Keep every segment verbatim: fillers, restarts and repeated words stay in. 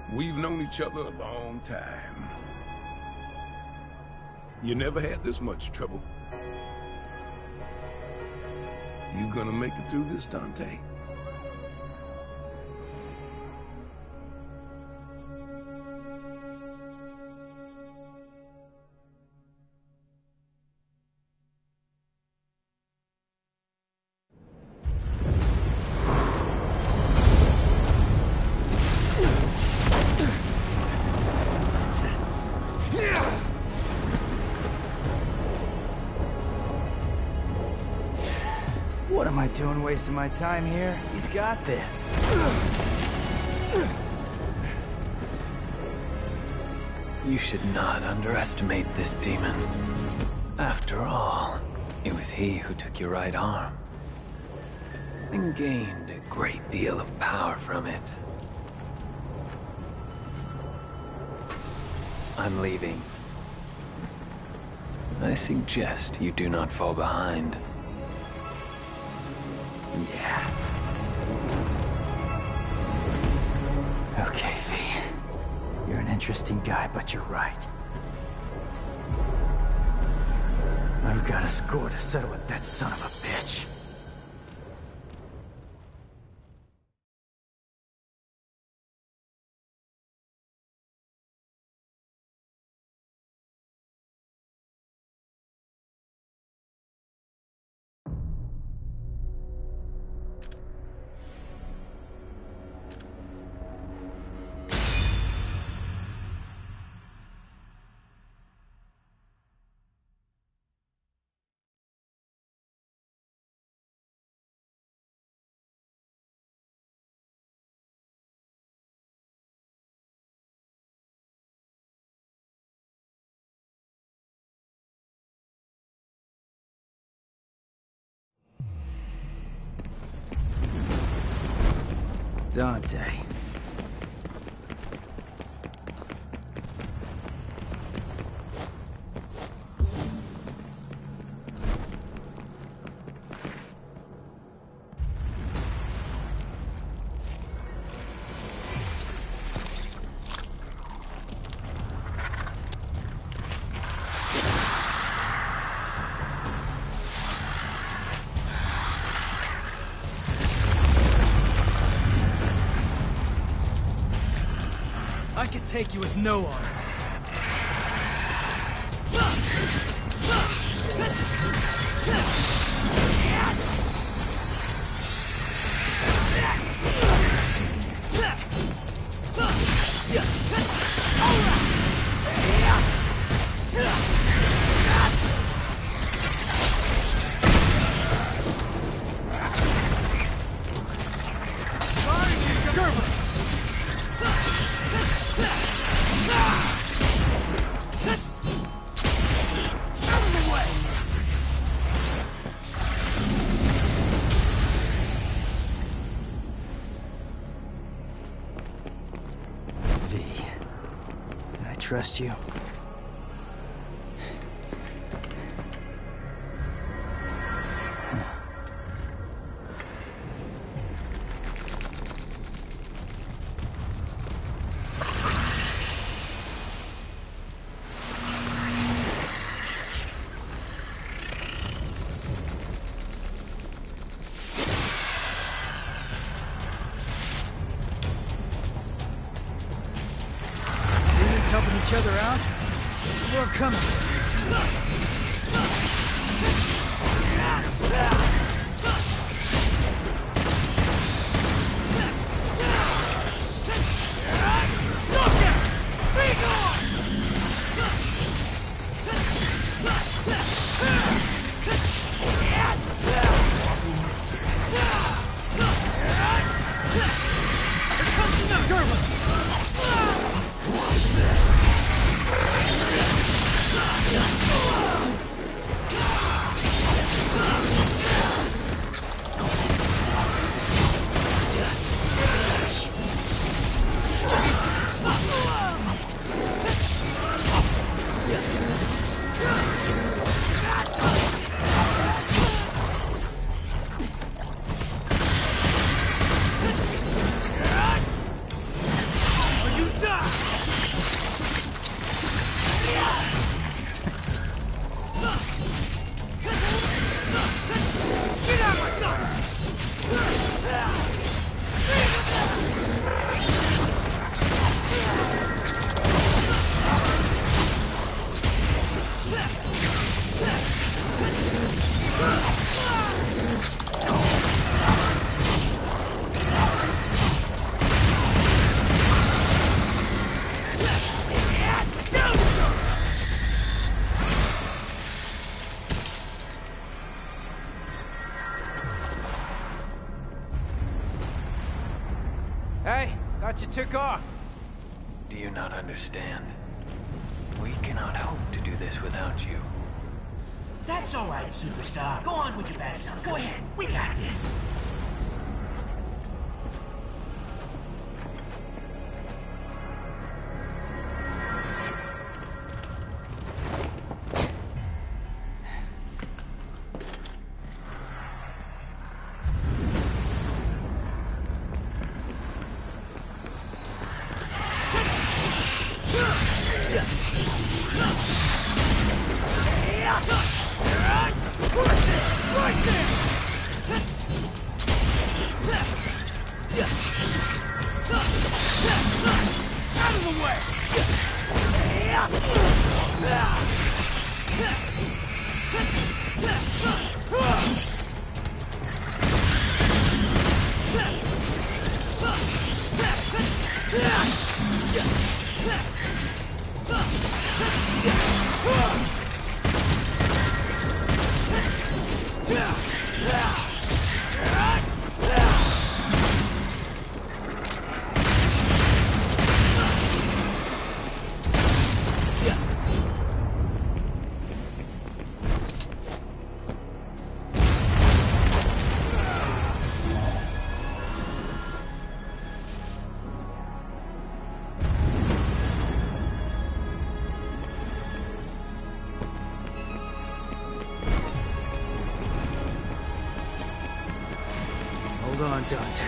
We've known each other a long time. You never had this much trouble. You gonna make it through this, Dante? What am I doing wasting my time here? He's got this. You should not underestimate this demon. After all, it was he who took your right arm and gained a great deal of power from it. I'm leaving. I suggest you do not fall behind. Yeah. Okay, V. You're an interesting guy, but you're right. I've got a score to settle with that son of a bitch. Dante. I could take you with no arms. Trust you? Helping each other out? There's more coming. took off. Do you not understand? We cannot hope to do this without you. That's all right, superstar. Go on with your bad stuff. Go ahead. We got this. Hold on, Dante.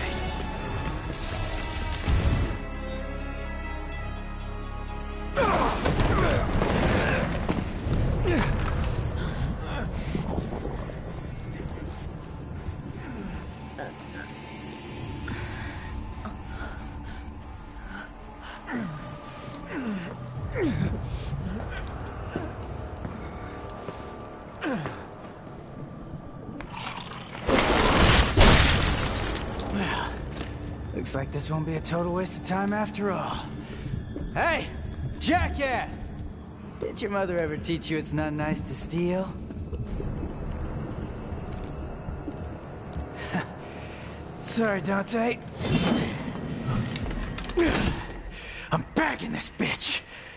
Looks like this won't be a total waste of time after all. Hey! Jackass! Did your mother ever teach you it's not nice to steal? Sorry, Dante. I'm bagging this bitch!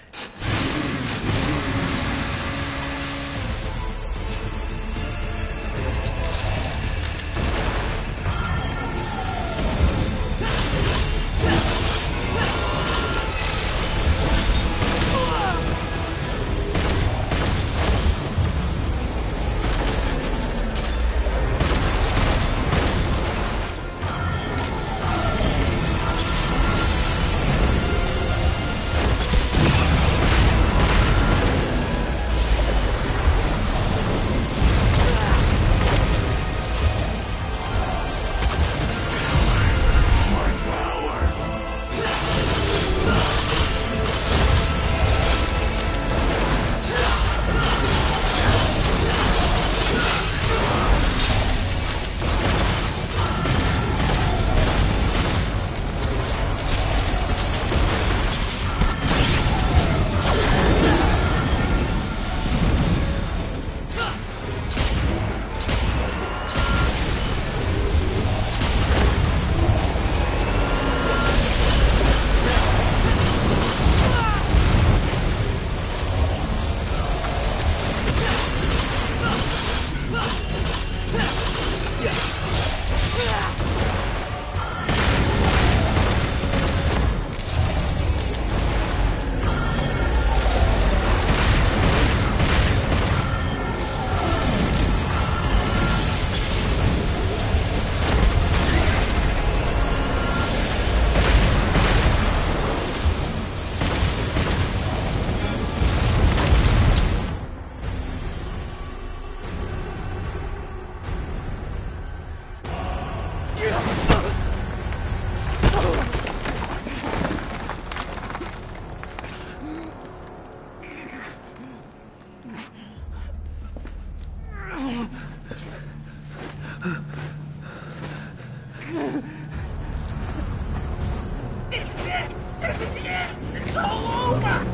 This is it! This is the end! It's all over!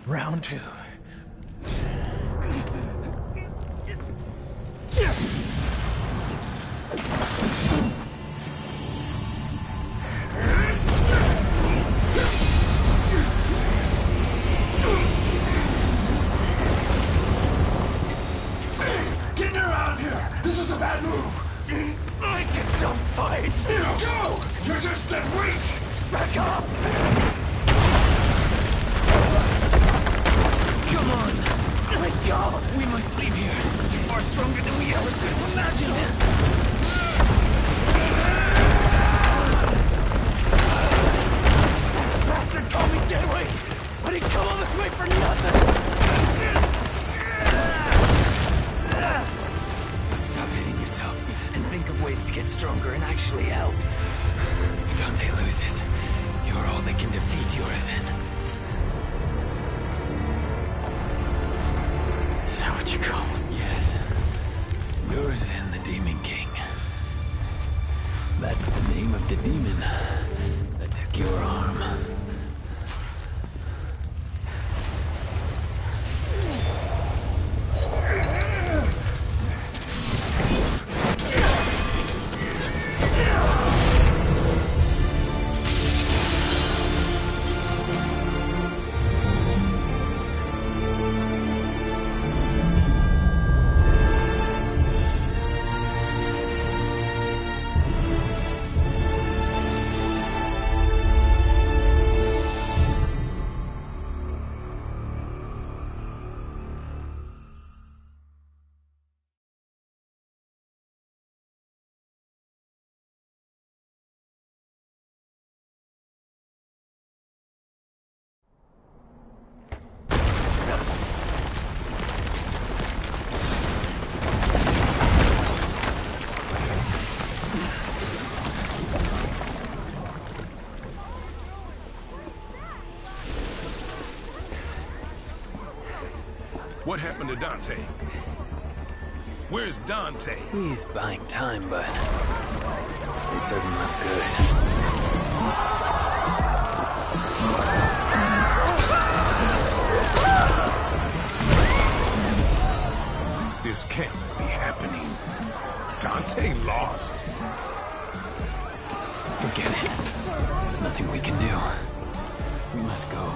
Round two. Get Nero out of here! This is a bad move! I can still fight! Go! You're just dead weight! Back up! Come on! Let go! We must leave here. It's far stronger than we ever could have imagined. Bastard called me dead weight, but he come all this way for nothing! Stop hitting yourself and think of ways to get stronger and actually help. If Dante loses, you're all that can defeat Urizen. Is that what you call him? Yes. Urizen, the Demon King. That's the name of the demon that took your arm. What happened to Dante? Where's Dante? He's buying time, but it doesn't look good. This can't be happening. Dante lost. Forget it. There's nothing we can do. We must go.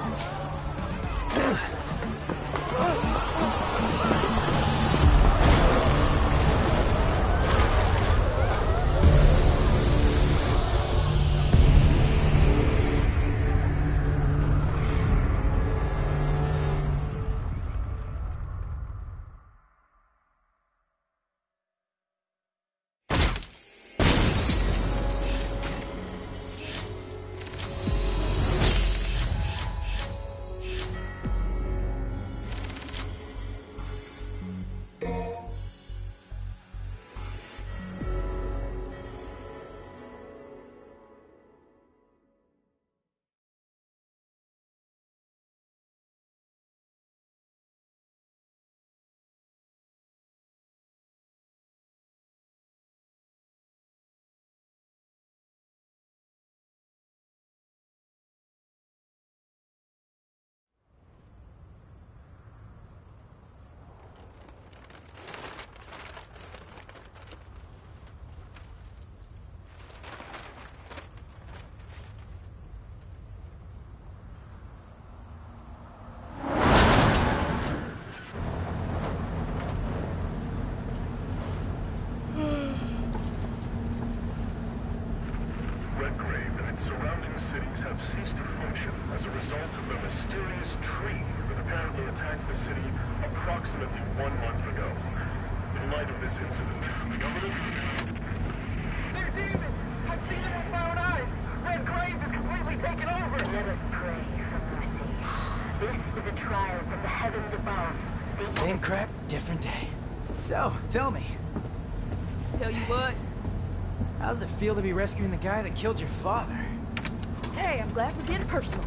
Have ceased to function as a result of a mysterious tree that apparently attacked the city approximately one month ago. In light of this incident, the government... They're demons! I've seen them with my own eyes! Red Grave is completely taken over! Let us pray for mercy. This is a trial from the heavens above. They... Same crap, different day. So, tell me, Tell you what, how does it feel to be rescuing the guy that killed your father? hey, I'm glad we're getting personal.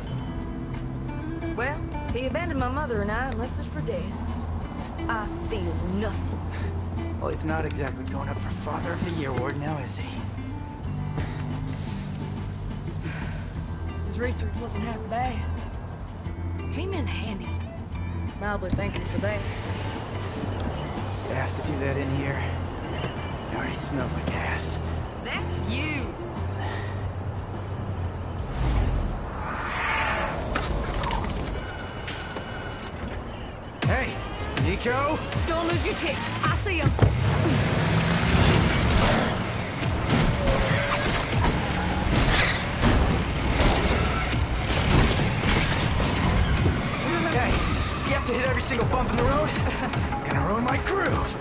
Well, he abandoned my mother and I and left us for dead. I feel nothing. Well, he's not exactly going up for Father of the Year award now, is he? His research wasn't half bad. Came in handy. Mildly thank you for that. You have to do that in here. It already smells like ass. That's you. Hey, Nico! Don't lose your tits. I see him. Hey, you have to hit every single bump in the road? Gonna ruin my groove.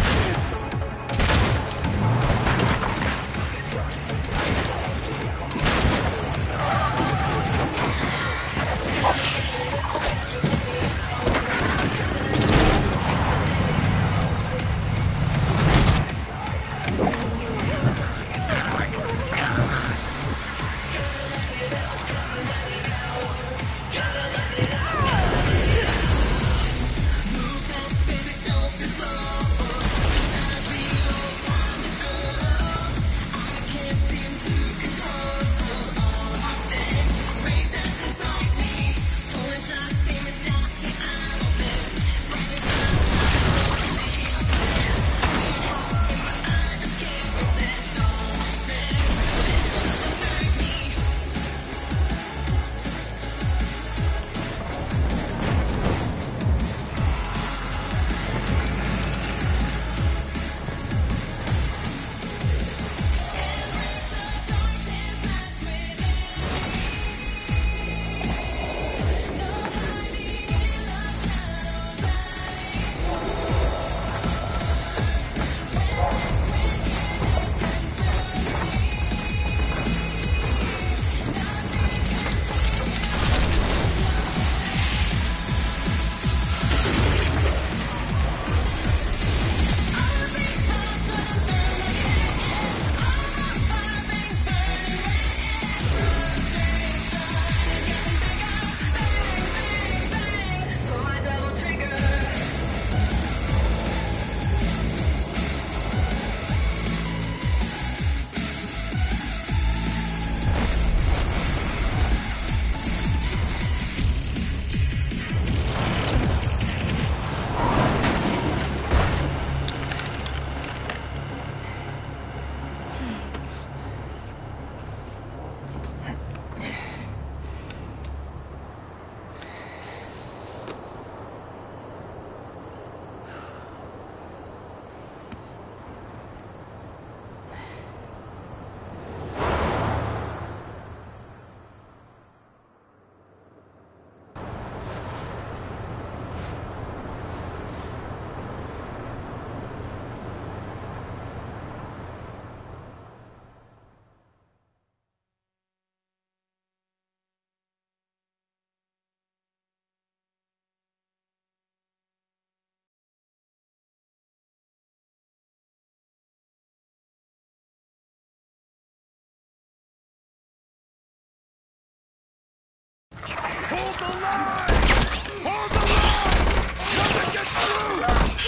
Hold the line! Hold the line! Nothing gets through!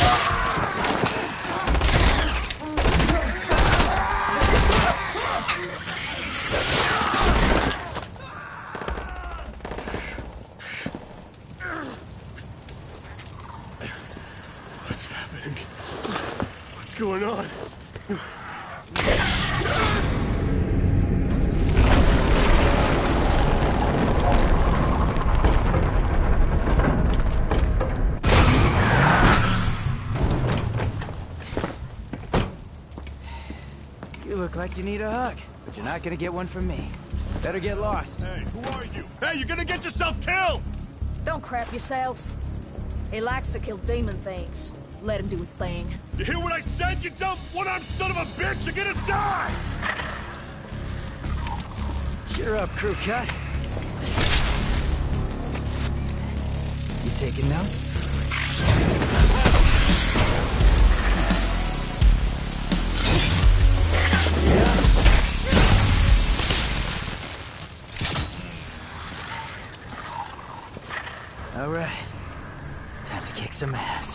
What's happening? What's going on? You look like you need a hug, but you're not gonna get one from me. Better get lost. Hey, who are you? Hey, you're gonna get yourself killed! Don't crap yourself. He likes to kill demon things. Let him do his thing. You hear what I said, you dumb one-armed son of a bitch? You're gonna die! Cheer up, crew cut. You taking notes? All right. Time to kick some ass.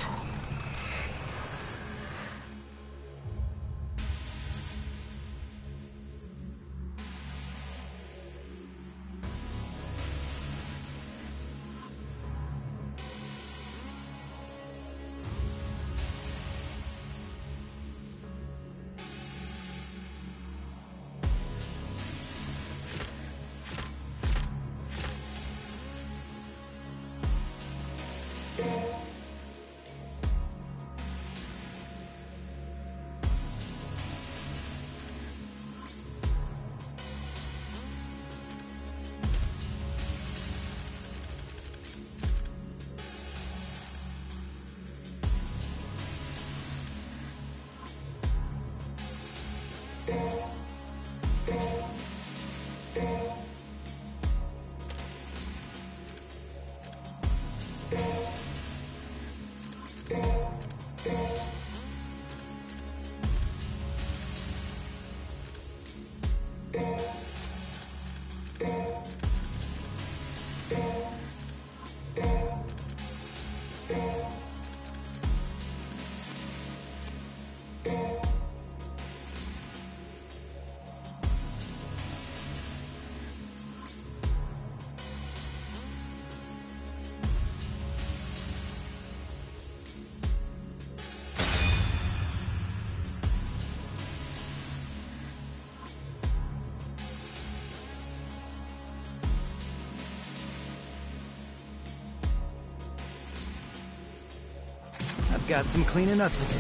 got some cleaning up to do.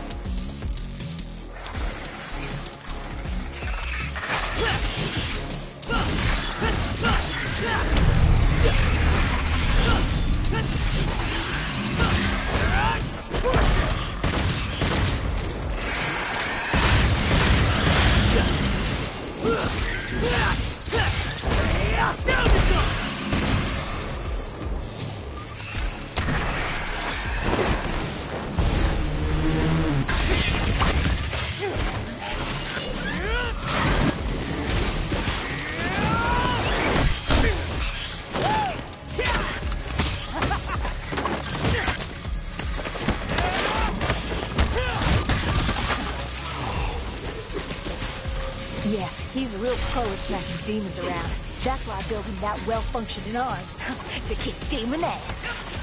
Yeah, he's a real pro at smacking demons around. That's why I built him that well-functioning arm. To kick demon ass.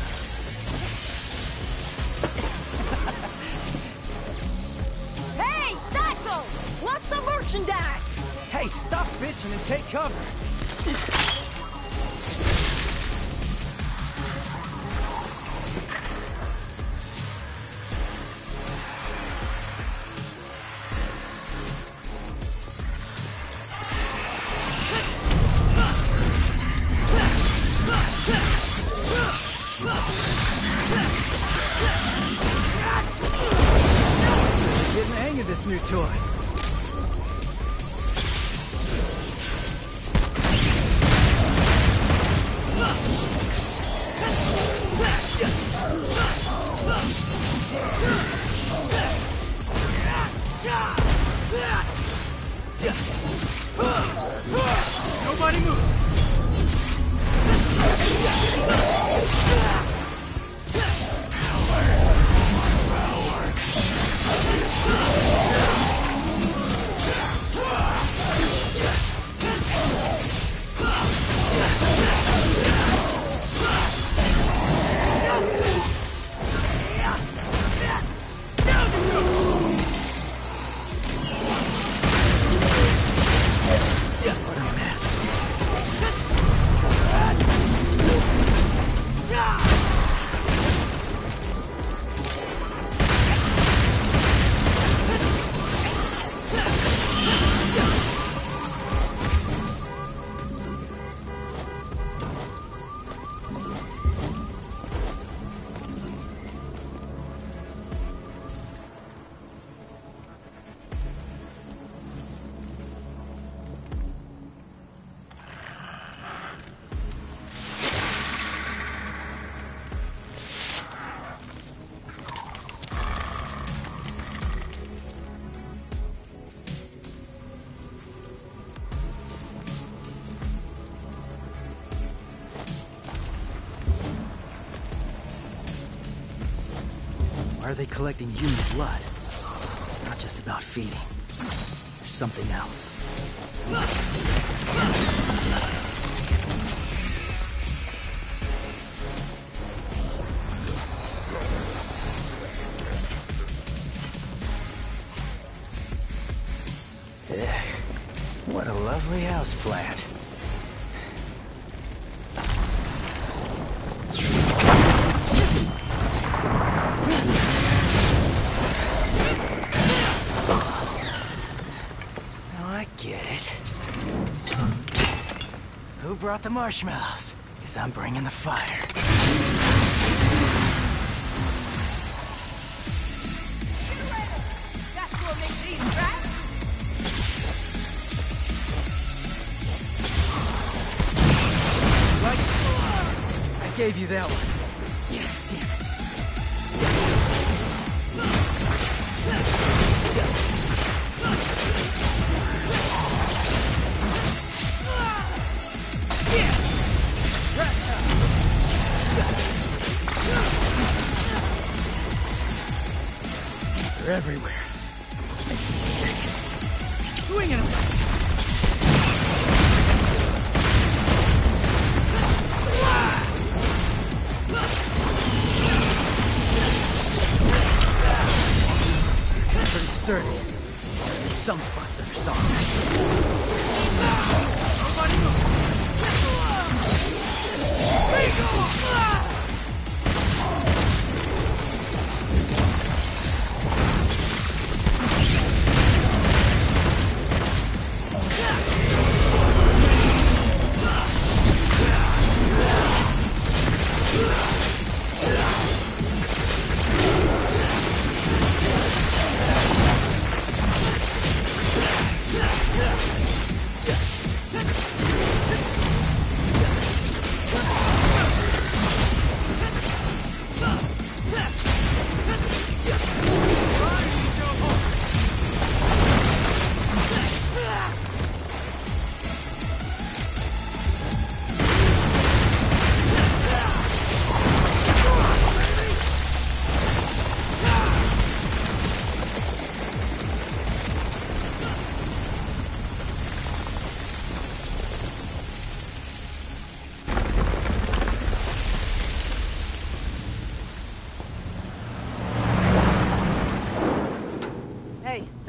Hey, Psycho! Watch the merchandise! Hey, stop bitching and take cover. Getting the hang of this new toy. Nobody move. Why are they collecting human blood? It's not just about feeding. There's something else. Ugh, what a lovely houseplant. Who brought the marshmallows? Because I'm bringing the fire. That's what makes it easy, right? Like, I gave you that one. Yeah, damn it. They're everywhere. Makes me sick. Swinging them. Pretty sturdy. In some spots that are soft. Nobody move. Nico!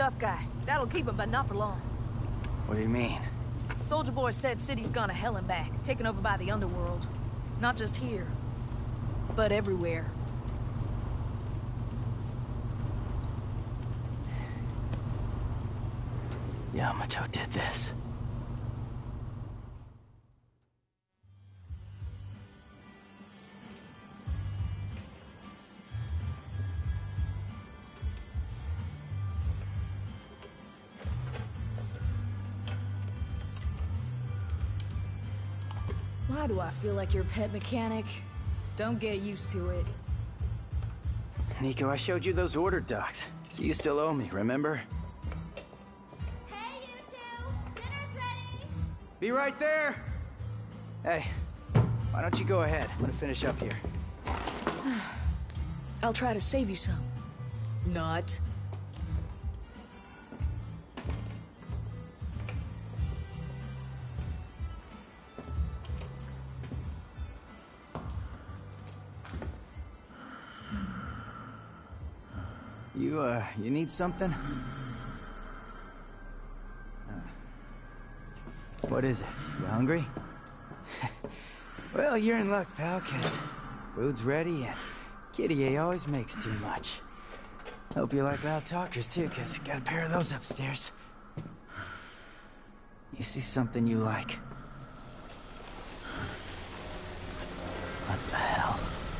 tough guy. That'll keep him, but not for long. What do you mean? Soldier Boy said city's gone to hell and back, taken over by the underworld. Not just here, but everywhere. Yamato did this. Why do I feel like your pet mechanic? Don't get used to it. Nico, I showed you those order docs, so you still owe me, remember? Hey, you two! Dinner's ready! Be right there! Hey, why don't you go ahead? I'm gonna finish up here. I'll try to save you some. Not. You, uh, you need something? Uh, what is it? You hungry? Well, you're in luck, pal, 'cause food's ready and Kitty A always makes too much. Hope you like loud talkers, too, 'cause got a pair of those upstairs. You see something you like? What the hell?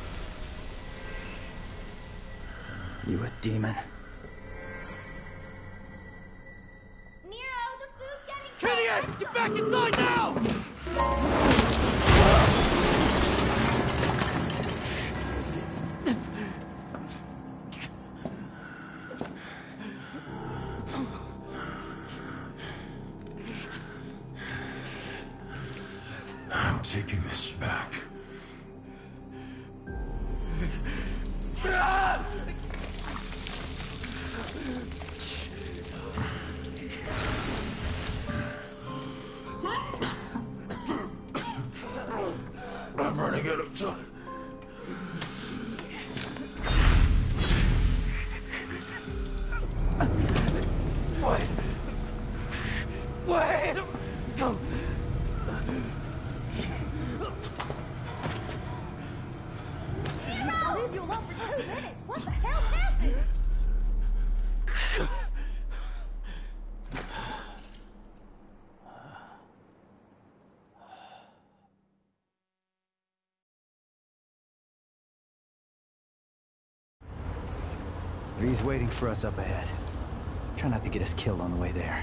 You a demon? Nero, the food's getting Goliath, get back inside now! I'm taking this back. I'm running out of time. What? Wait! No. I'll leave you alone for two minutes. What the hell happened? V's waiting for us up ahead. Try not to get us killed on the way there.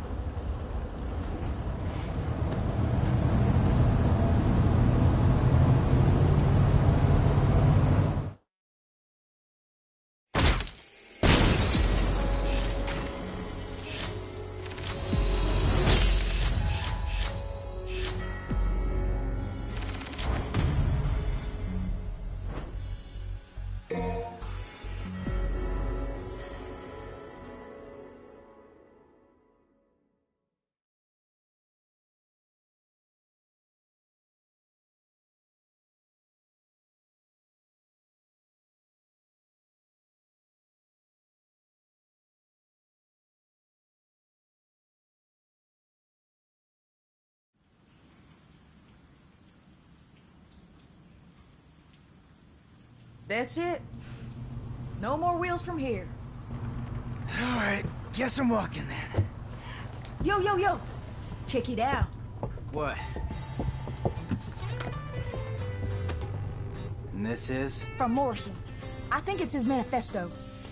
That's it. No more wheels from here. All right, guess I'm walking then. Yo, yo, yo! Check it out. What? And this is? From Morrison. I think it's his manifesto.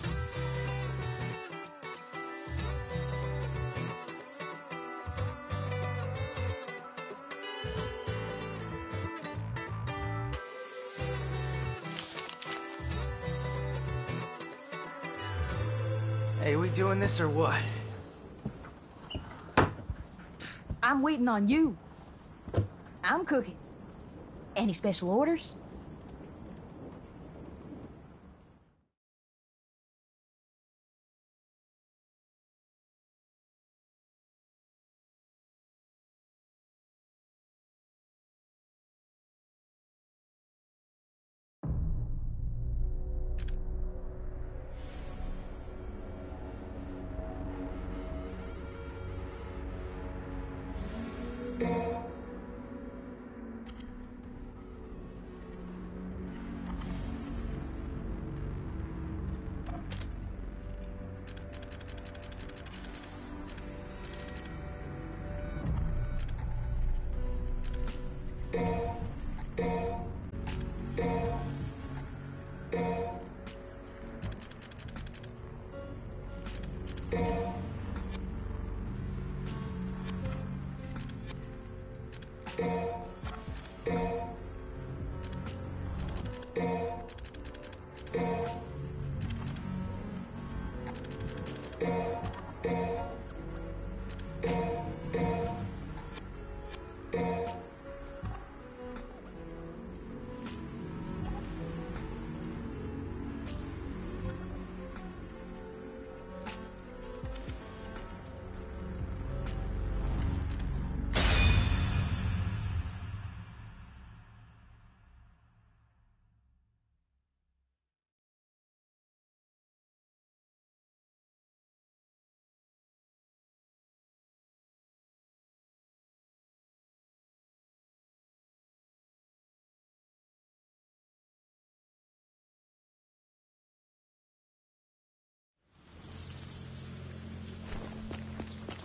Hey, we doing this or what? I'm waiting on you. I'm cooking. Any special orders?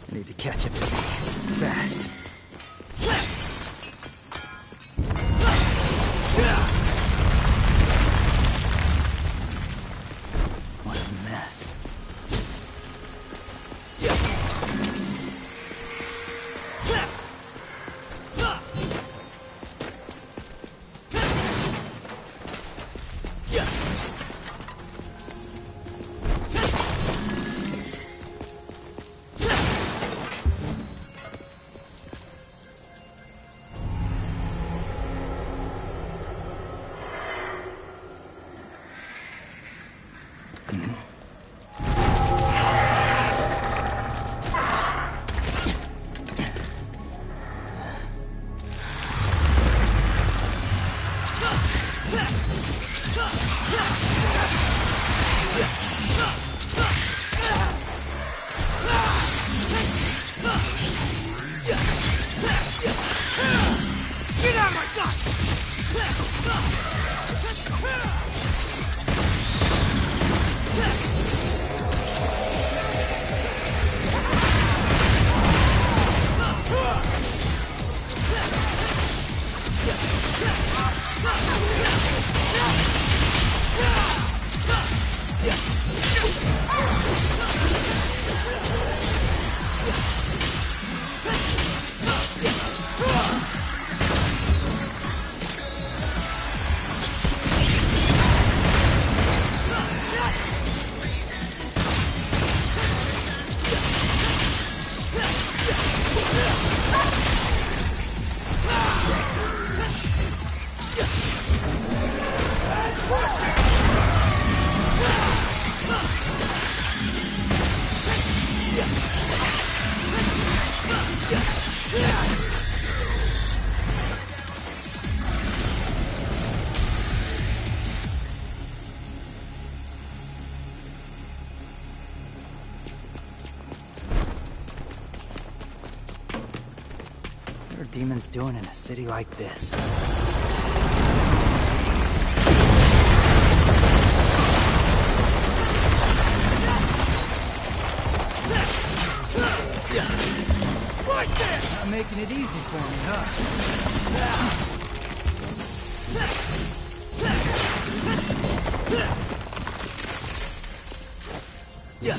I need to catch up to me. Fast. What a mess. What are demons doing in a city like this? Not making it easy for me, huh? Yeah.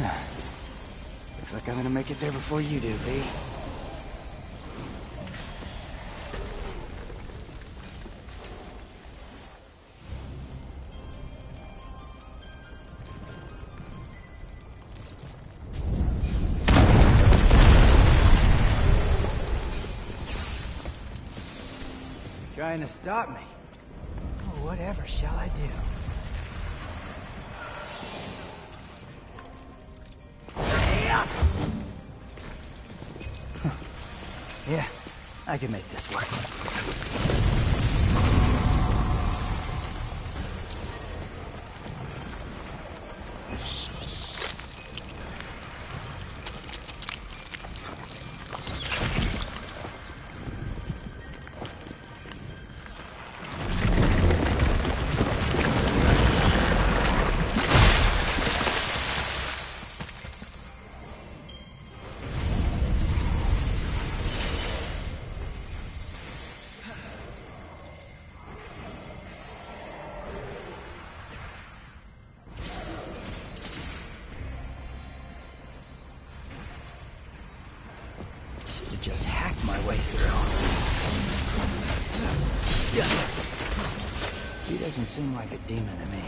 Looks like I'm gonna make it there before you do, V. Trying to stop me. Oh, whatever shall I do? Yeah, I can make this work. Just hack my way through. He doesn't seem like a demon to me.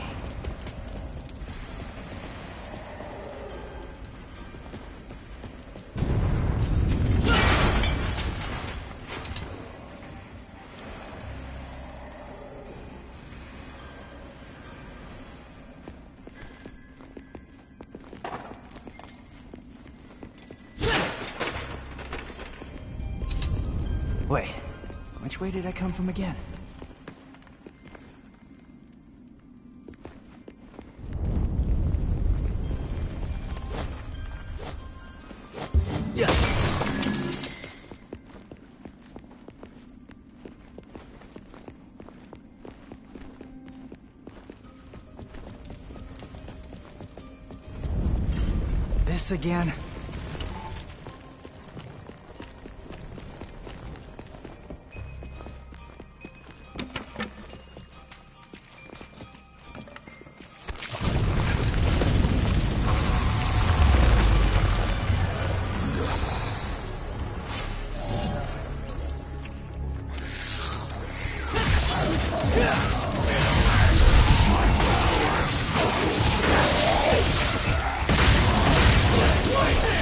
Wait, which way did I come from again? Yeah. This again? Wait!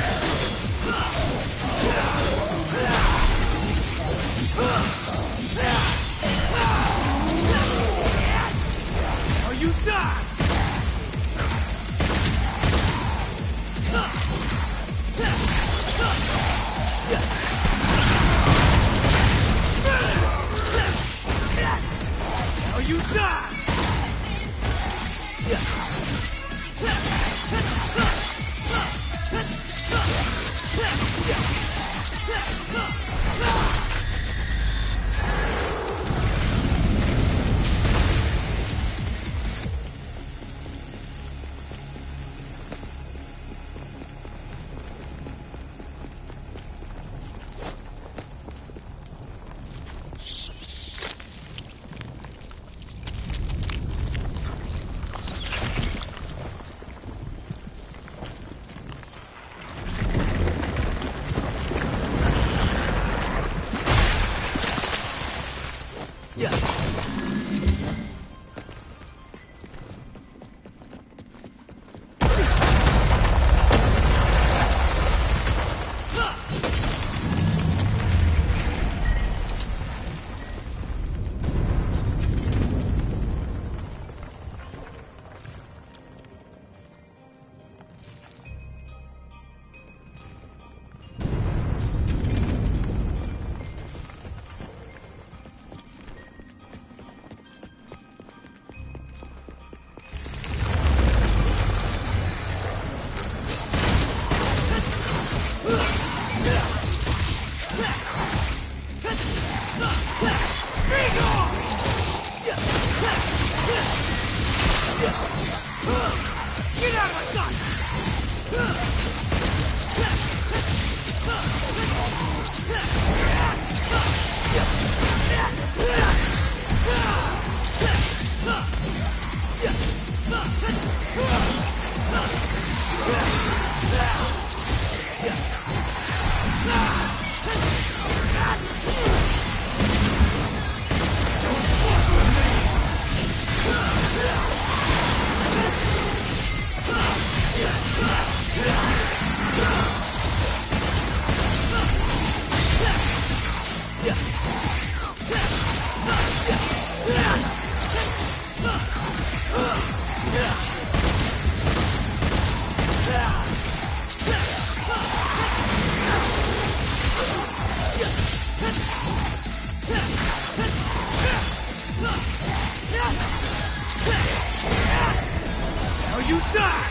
you die!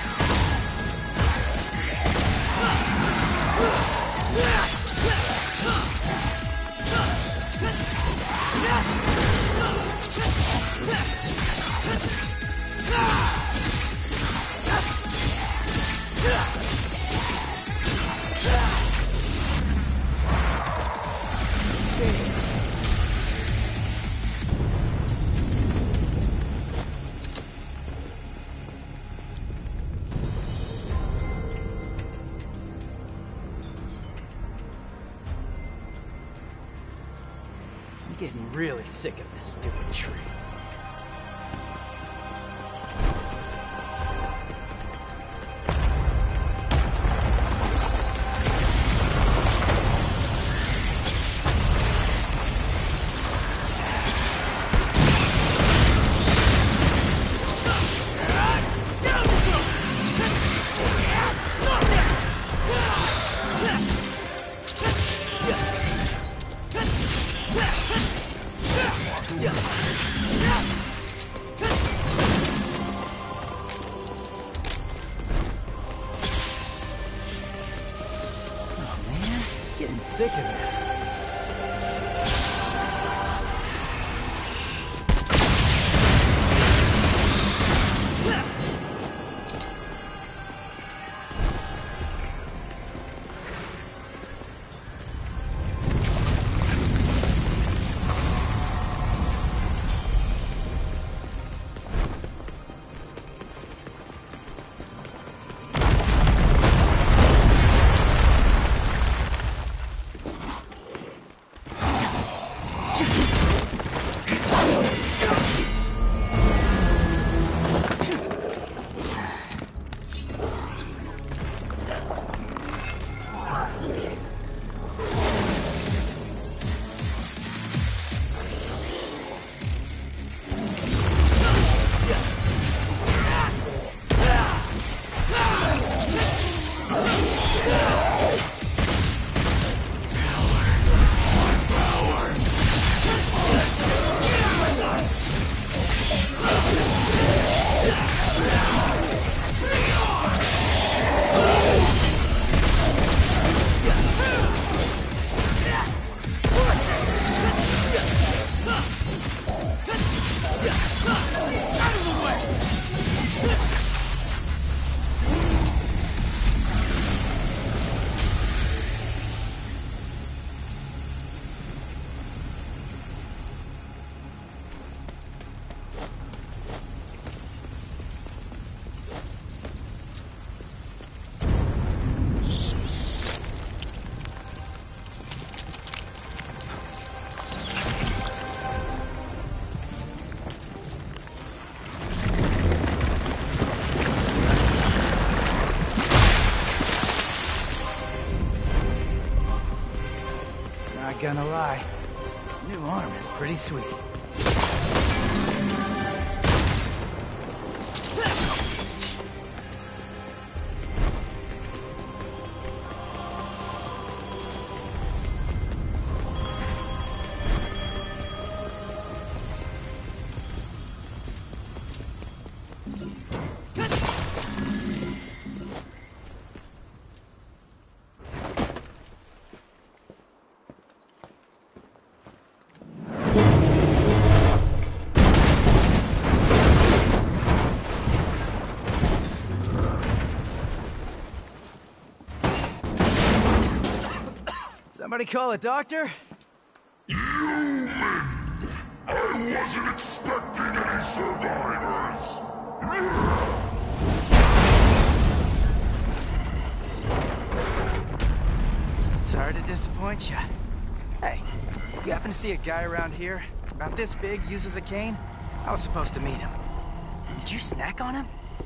I'm getting really sick of this stupid tree. Sick of this. Not gonna lie, this new arm is pretty sweet. Somebody call a doctor? Human! I wasn't expecting any survivors! Sorry to disappoint you. Hey, you happen to see a guy around here? About this big, uses a cane? I was supposed to meet him. Did you snack on him?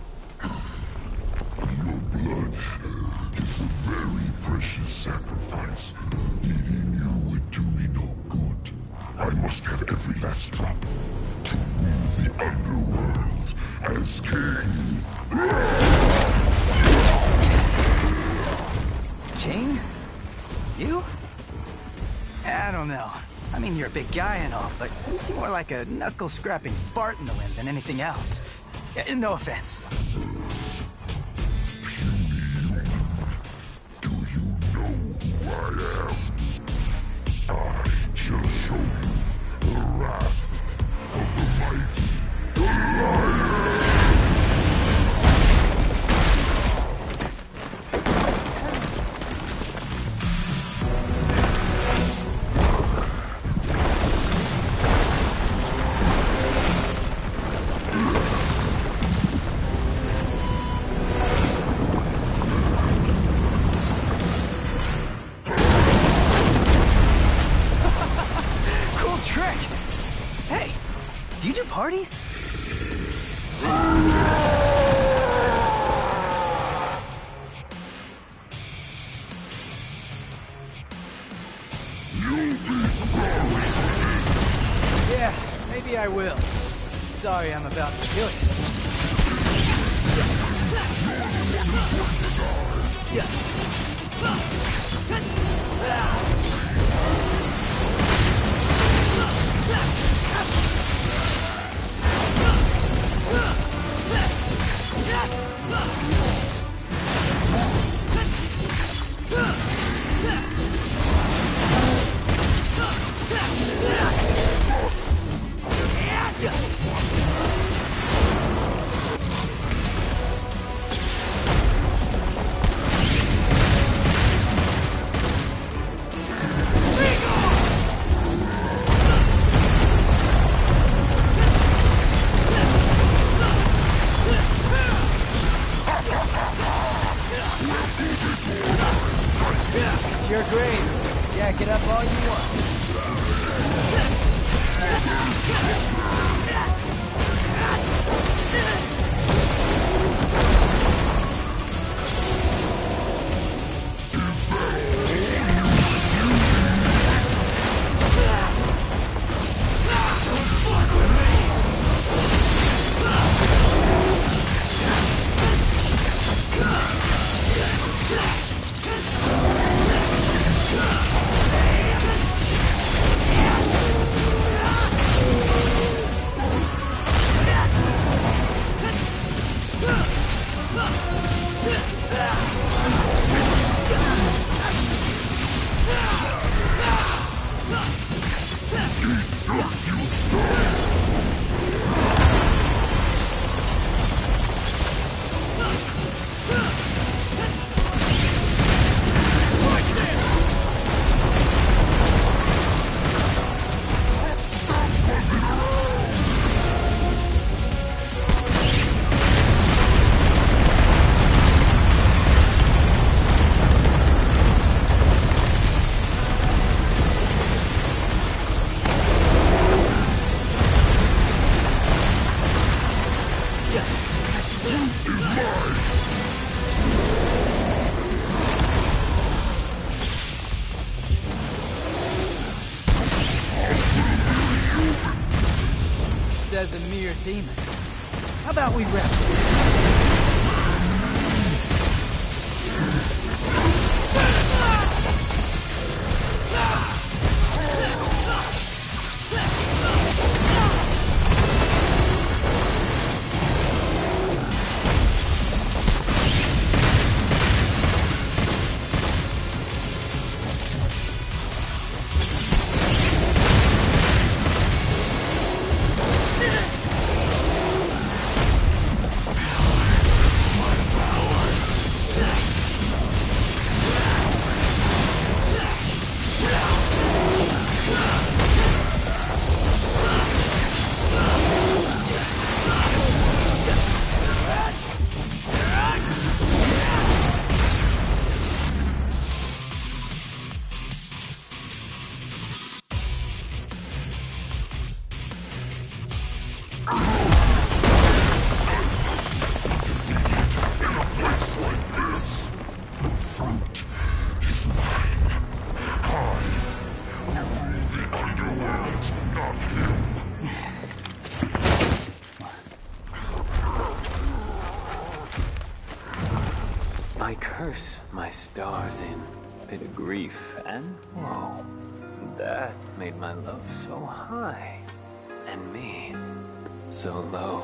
Your blood is a very precious sacrifice. Eating you would do me no good. I must have every last drop to rule the underworld as king. King? You? I don't know. I mean, you're a big guy and all, but you seem more like a knuckle-scrapping fart in the wind than anything else. No offense. parties? You'll be sorry for this. Yeah, maybe I will. Sorry I'm about to kill you. It's your grave. Jack it up all you want. As a mere demon. How about we wrap it? I curse my stars in bit of grief and woe. That made my love so high, and me so low.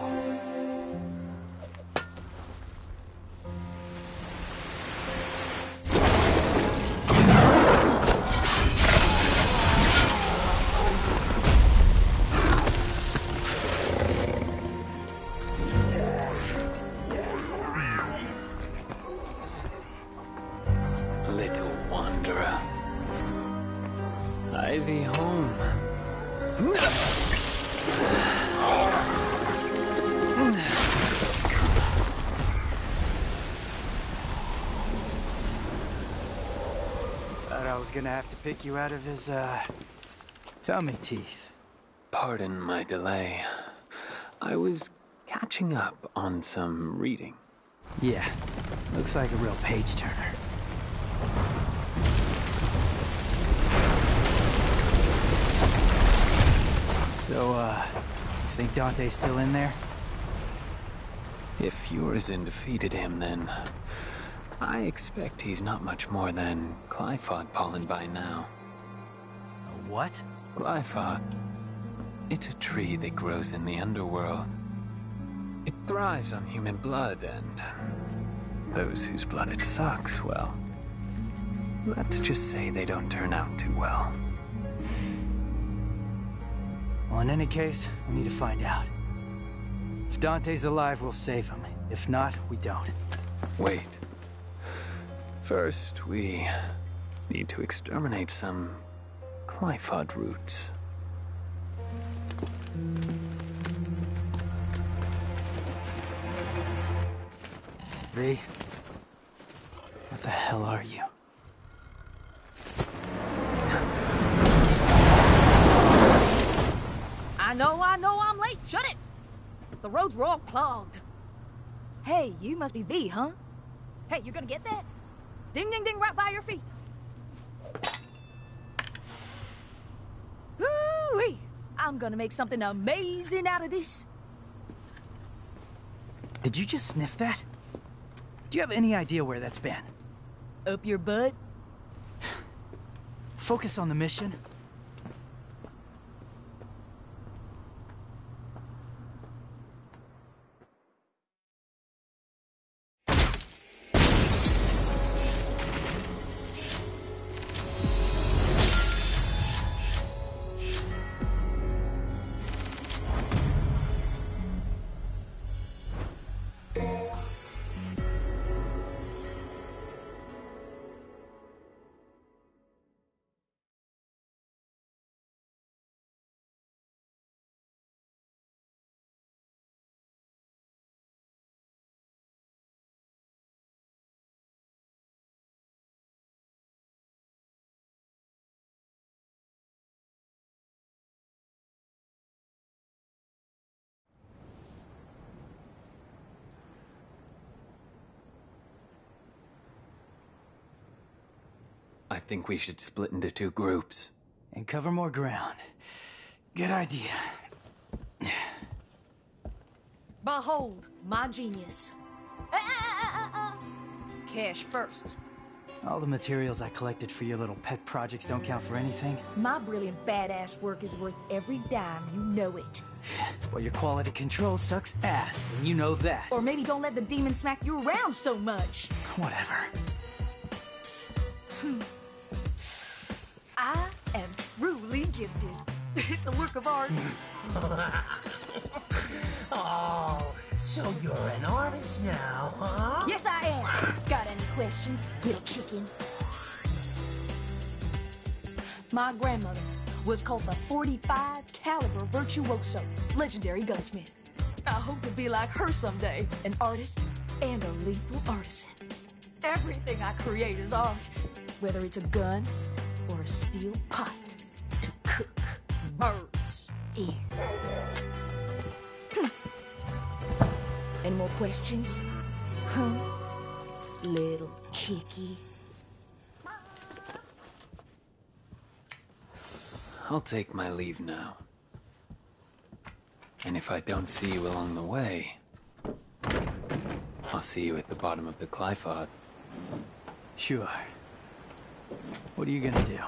Gonna have to pick you out of his, uh, tummy teeth. Pardon my delay. I was catching up on some reading. Yeah, looks like a real page-turner. So, uh, you think Dante's still in there? If Urizen defeated him, then I expect he's not much more than Glyphod pollen by now. A what? Glyphod. It's a tree that grows in the underworld. It thrives on human blood, and those whose blood it sucks, well, let's just say they don't turn out too well. Well, in any case, we need to find out. If Dante's alive, we'll save him. If not, we don't. Wait. First, we need to exterminate some Glyphod roots. V, what the hell are you? I know, I know I'm late. Shut it! The roads were all clogged. Hey, you must be V, huh? Hey, you gonna get that? Ding, ding, ding, right by your feet. Woo-wee! I'm gonna make something amazing out of this. Did you just sniff that? Do you have any idea where that's been? Up your butt? Focus on the mission. I think we should split into two groups. And cover more ground. Good idea. Behold, my genius. Ah, ah, ah, ah. Cash first. All the materials I collected for your little pet projects don't count for anything? My brilliant badass work is worth every dime, you know it. Well, your quality control sucks ass, and you know that. Or maybe don't let the demon smack you around so much. Whatever. I am truly gifted. It's a work of art. Oh, so you're an artist now, huh? Yes, I am. Got any questions, little chicken? My grandmother was called the forty-five caliber virtuoso, legendary gunsmith. I hope to be like her someday, an artist and a lethal artisan. Everything I create is art, whether it's a gun or a steel pot to cook birds in. Hm. Any more questions? Huh? Little chickie. I'll take my leave now. And if I don't see you along the way, I'll see you at the bottom of the Glyphod. Sure. What are you gonna do?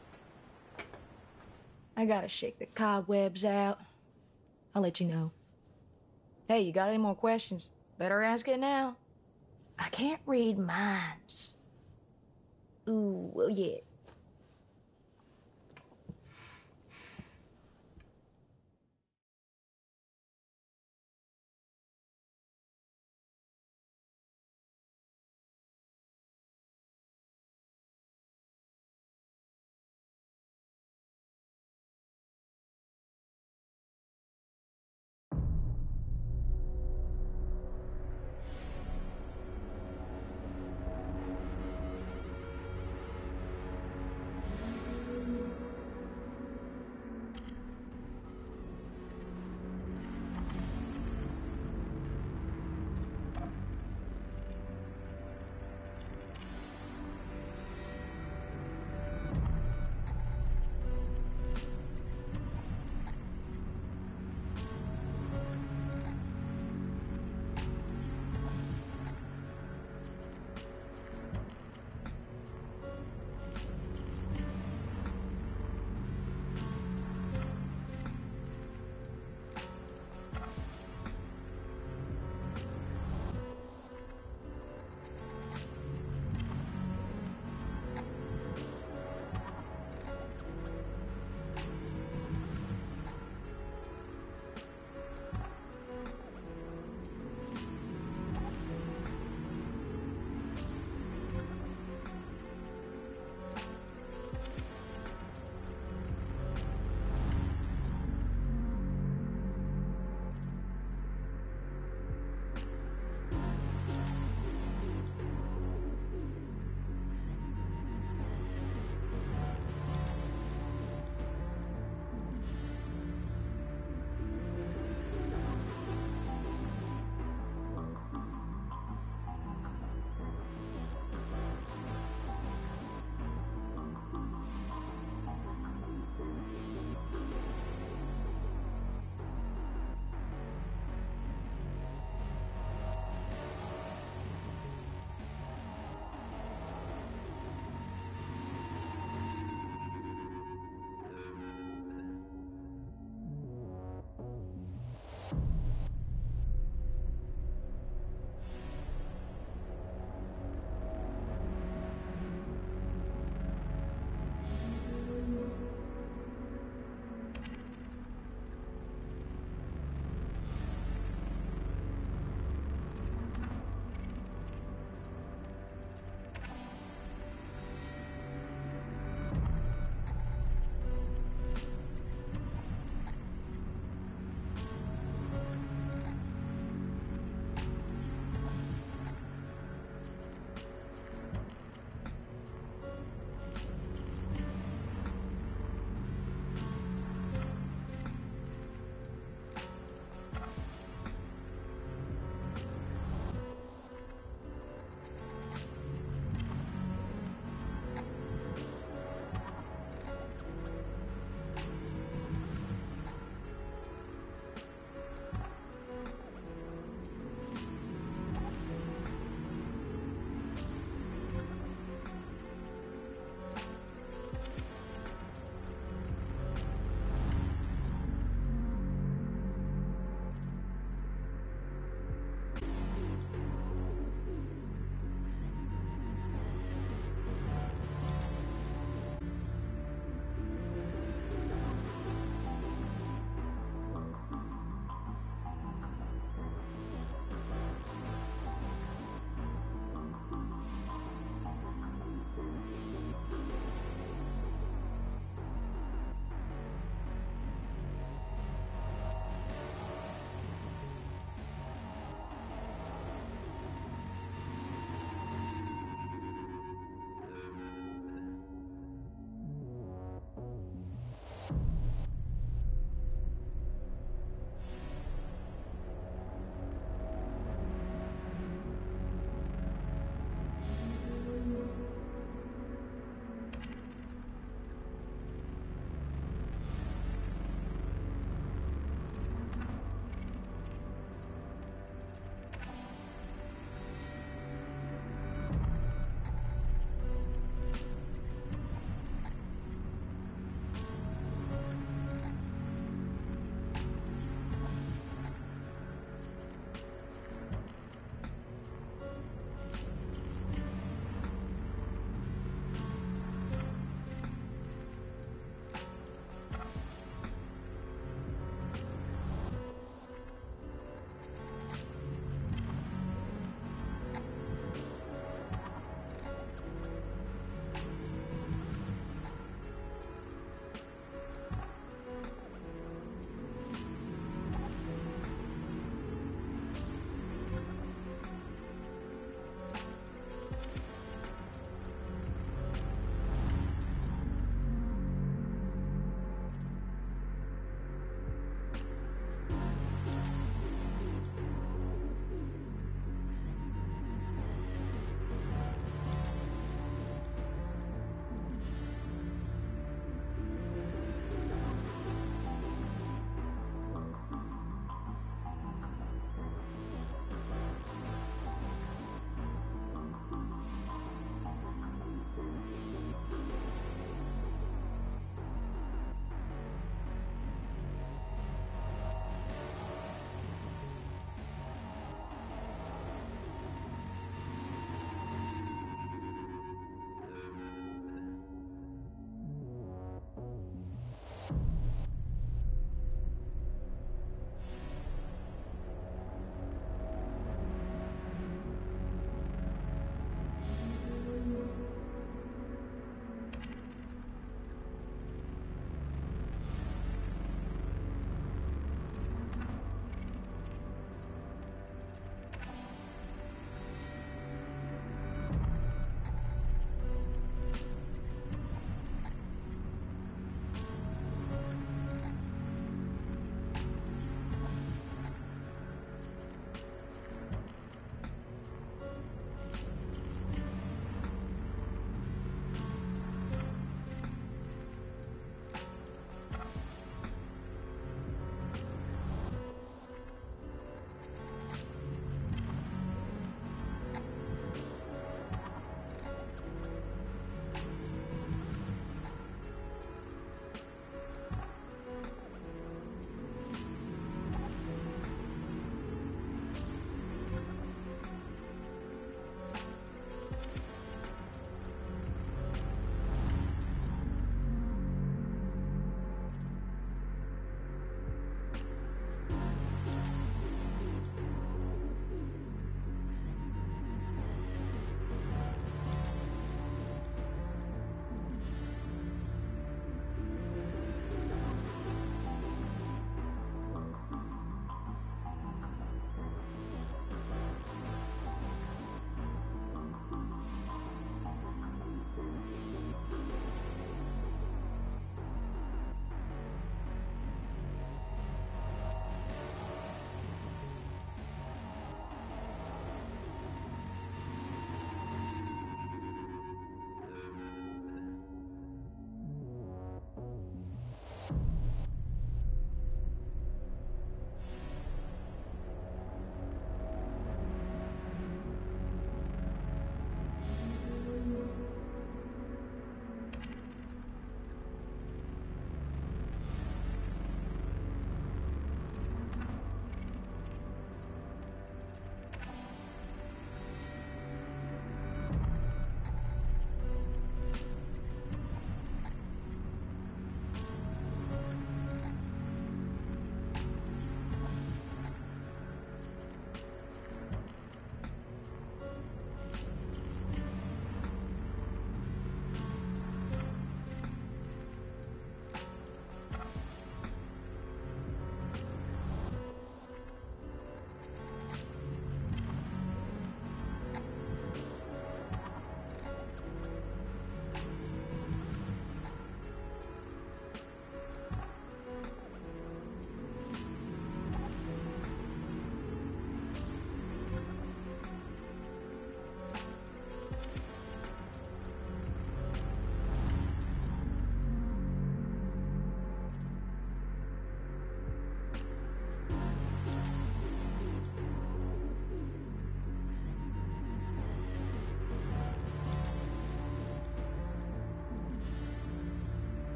I gotta shake the cobwebs out. I'll let you know. Hey, you got any more questions? Better ask it now. I can't read minds. Ooh, well, yeah.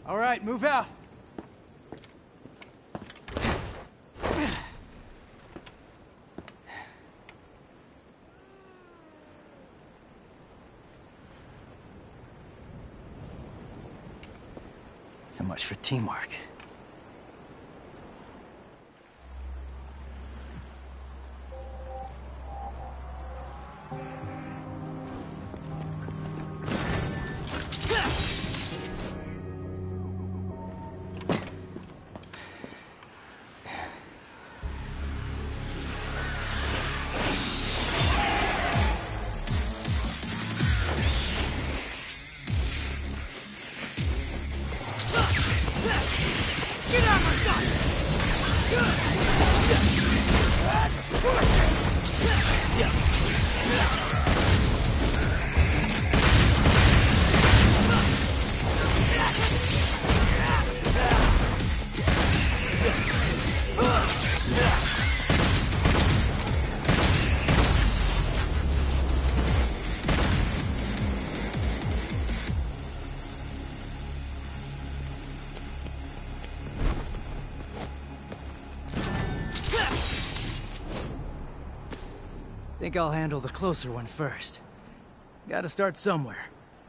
All right, move out. So much for teamwork. Think I'll handle the closer one first. Gotta start somewhere.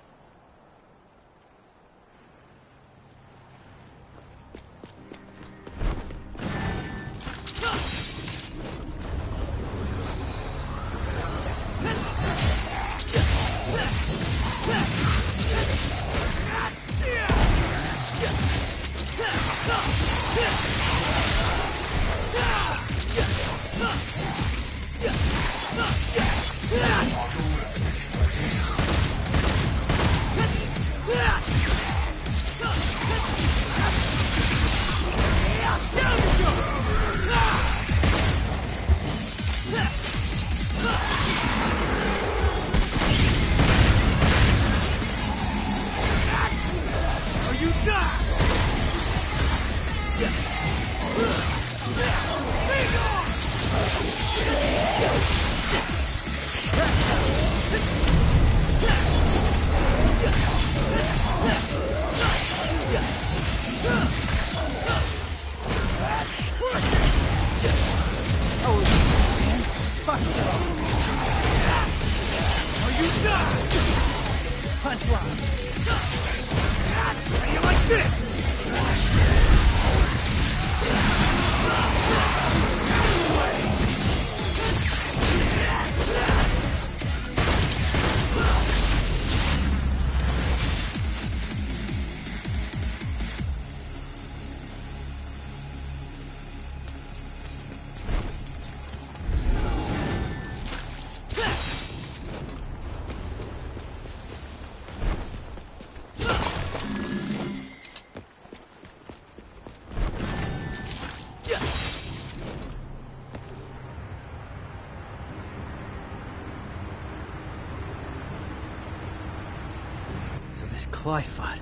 So this Goliath.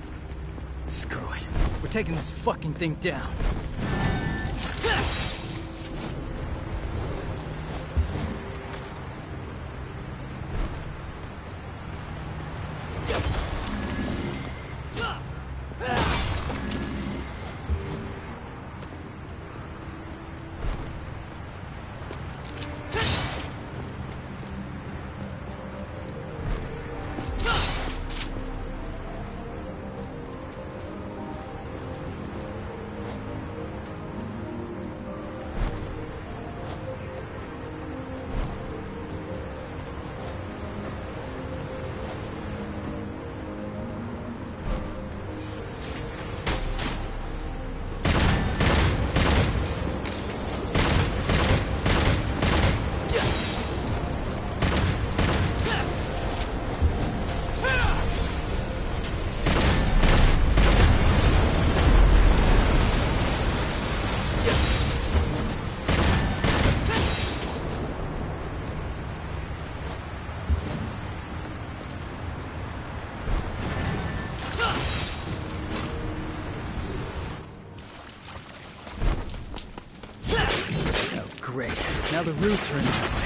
Screw it. We're taking this fucking thing down. Now the roots are in that way.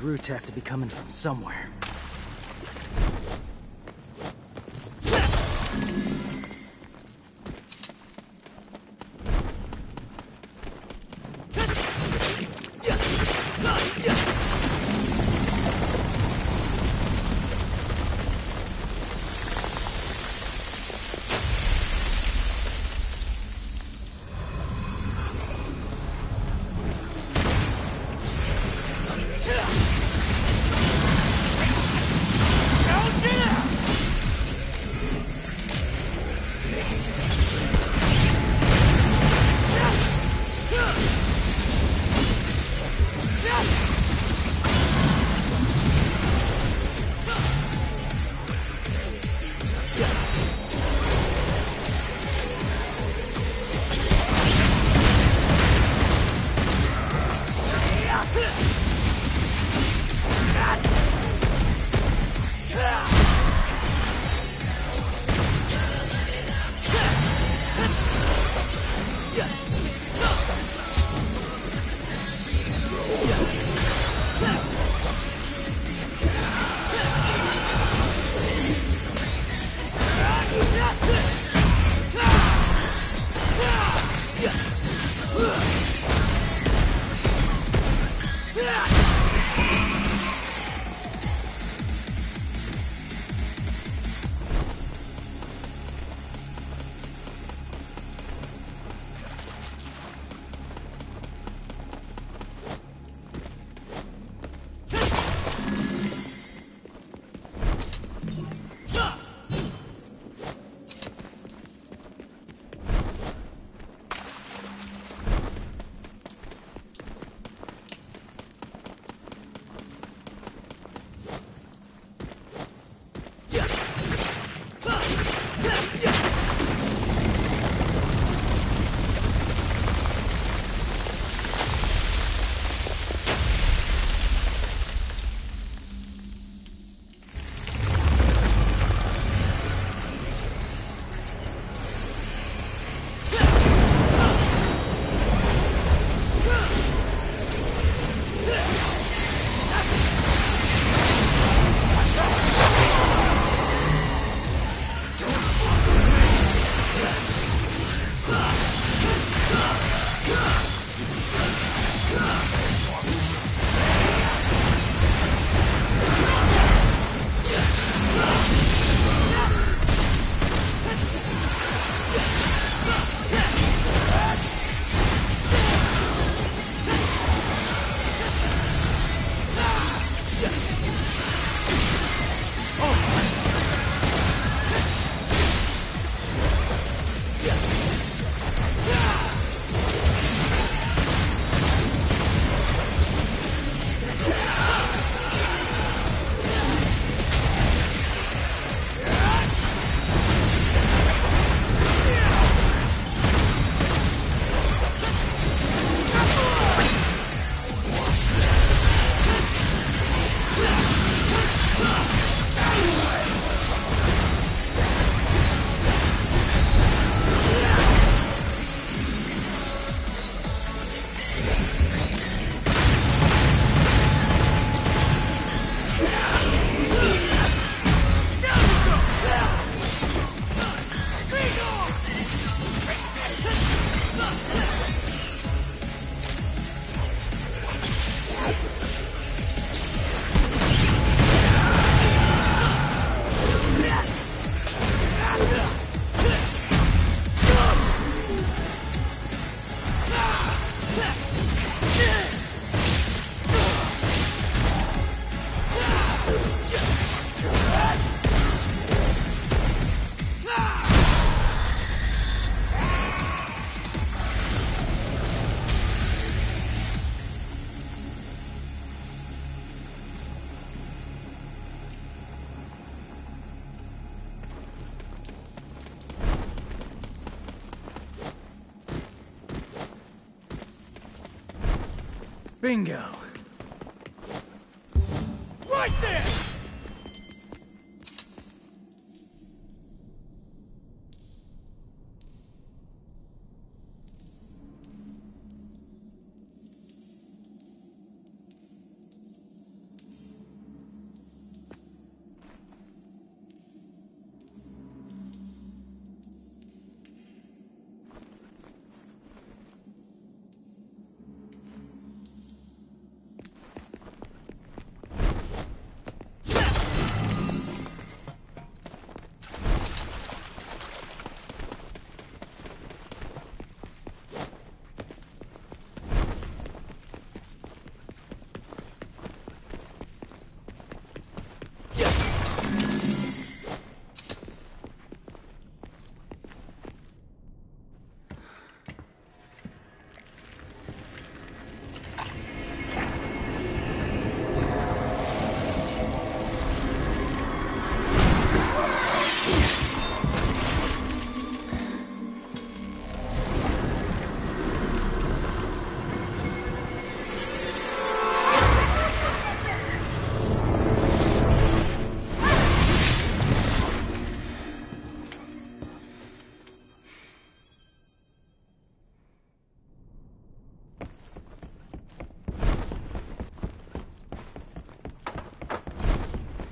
Those roots have to be coming from somewhere. Bingo. Right there!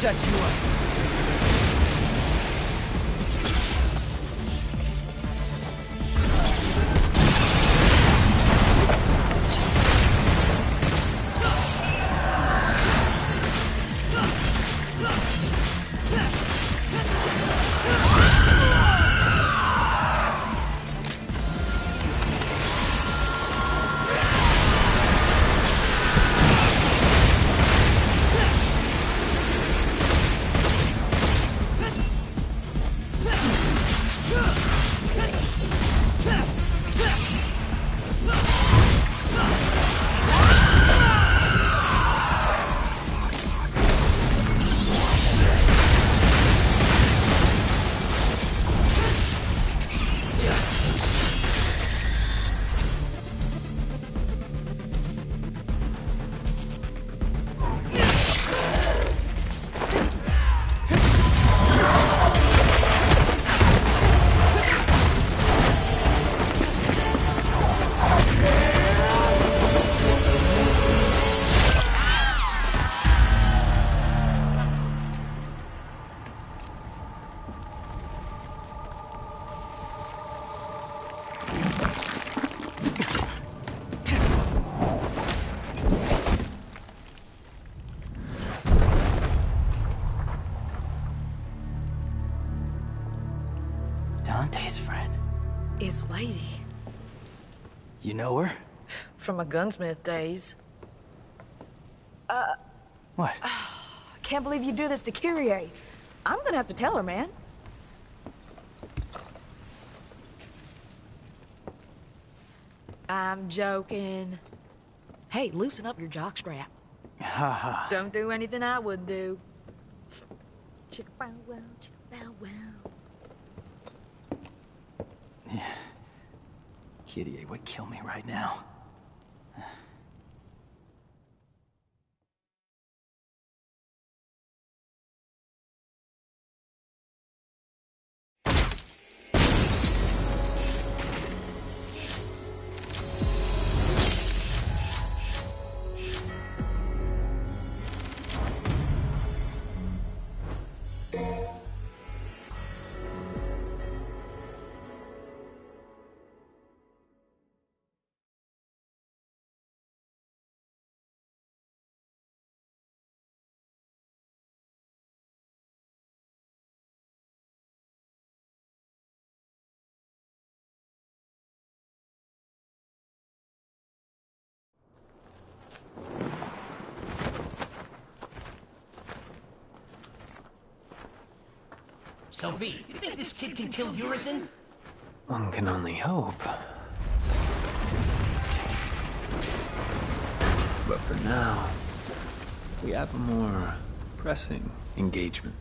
shut you up. Dante's friend. It's Lady. You know her? From my gunsmith days. Uh... What? Can't believe you do this to Kyrie. I'm gonna have to tell her, man. I'm joking. Hey, loosen up your jockstrap. Haha. Don't do anything I wouldn't do. Chicka bow wow, chicka bow wow. Yeah. Hideaki would kill me right now. So, V, you think this kid can kill Urizen? One can only hope. But for now, we have a more pressing engagement.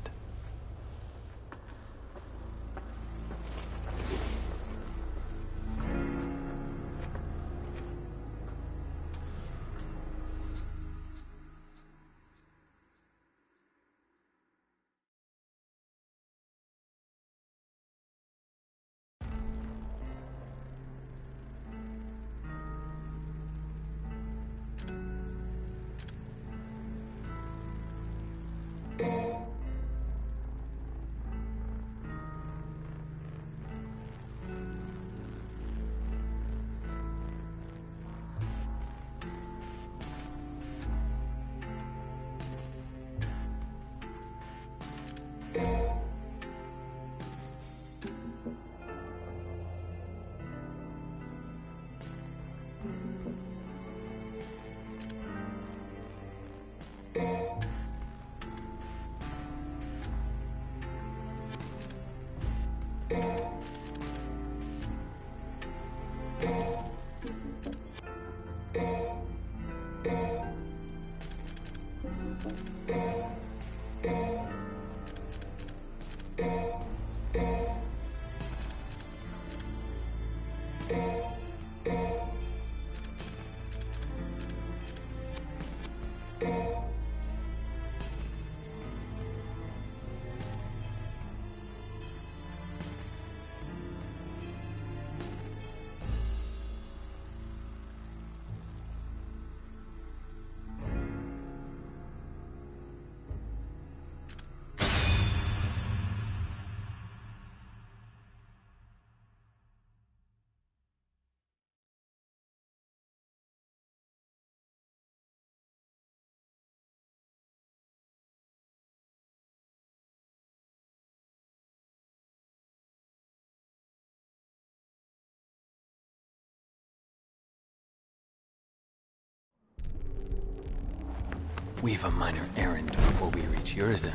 We've a minor errand before we reach Urizen.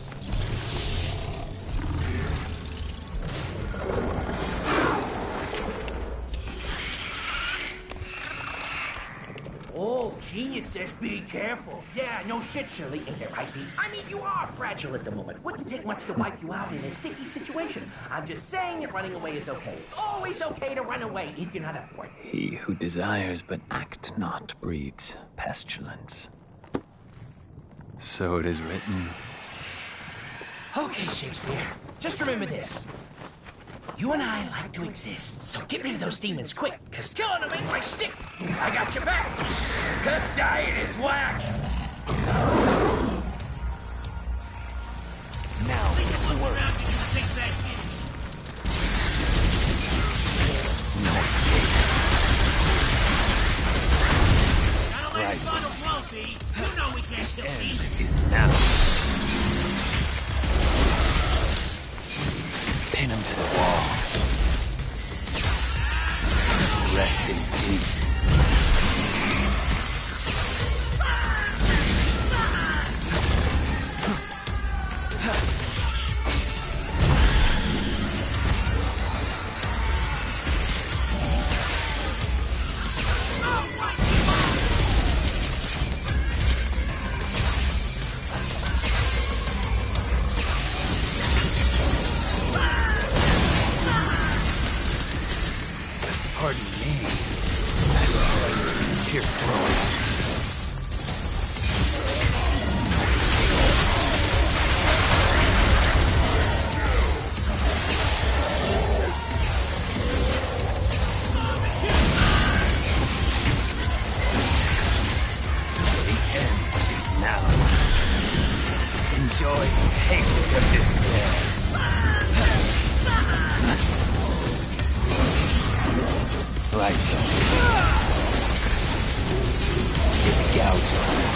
Oh, genius says be careful. Yeah, no shit, Shirley. Ain't that right, Pete? I mean, you are fragile at the moment. Wouldn't take much to wipe you out in a sticky situation. I'm just saying that running away is okay. It's always okay to run away if you're not up for it. He who desires but act not breeds pestilence. So it is written. Okay, Shakespeare. Just remember this. You and I like to exist, so get rid of those demons quick, cause killing them ain't my stick. I got your back, cause dying is whack. Now, to work. Nice. Slice it. You know we can't kill End is now. Pin him to the wall. Rest in peace. Pardon me. Here, throw The end is now. Enjoy the taste of despair. Slice him. Get gouge.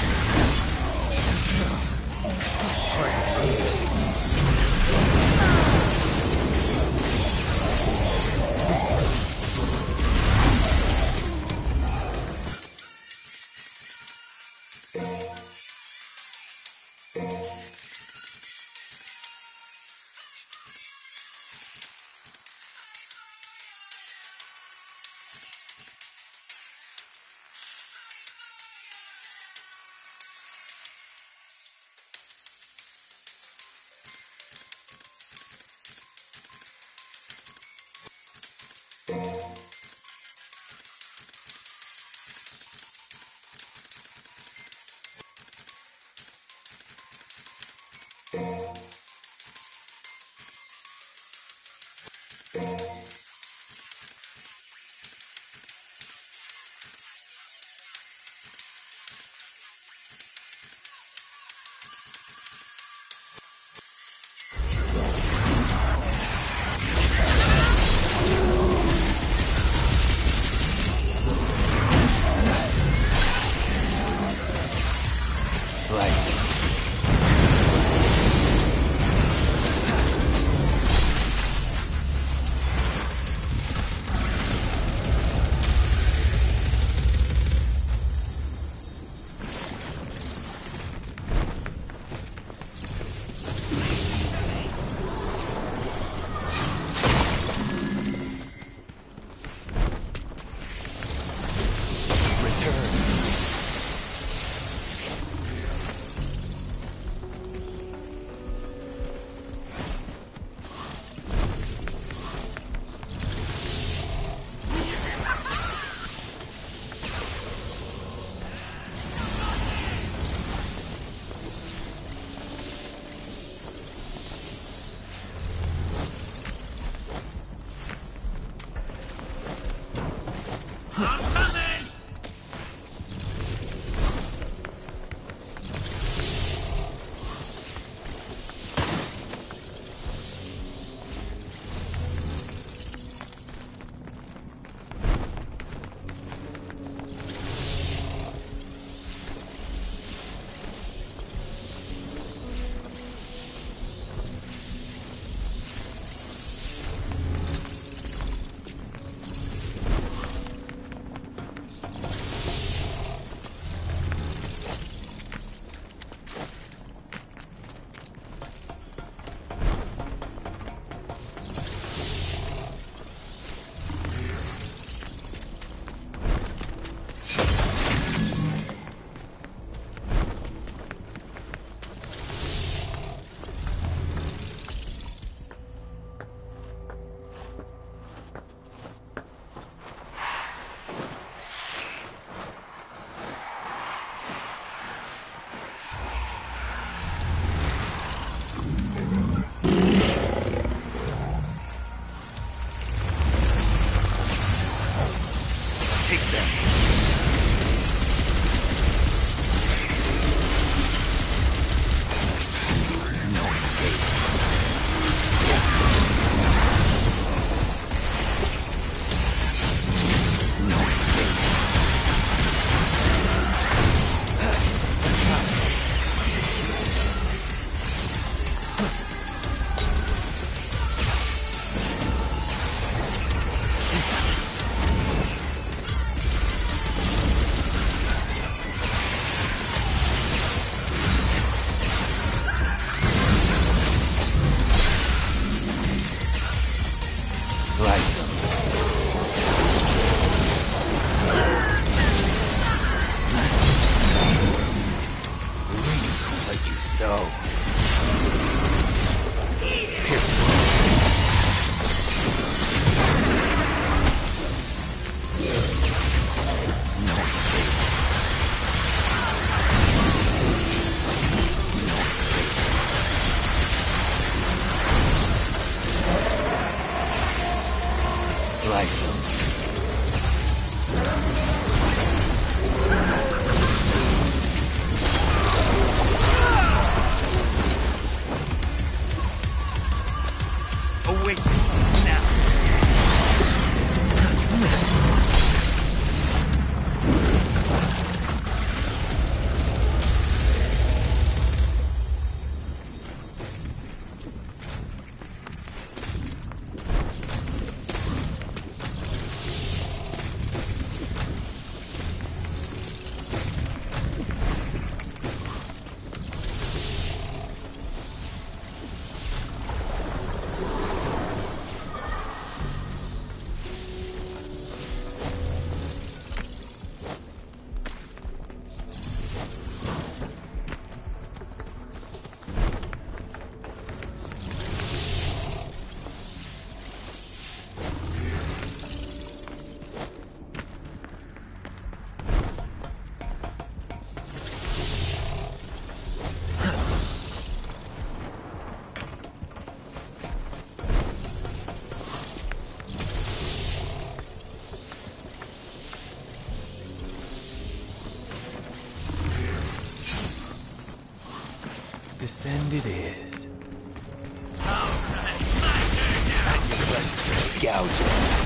Descend it is. Alright, my turn now! Gouge it.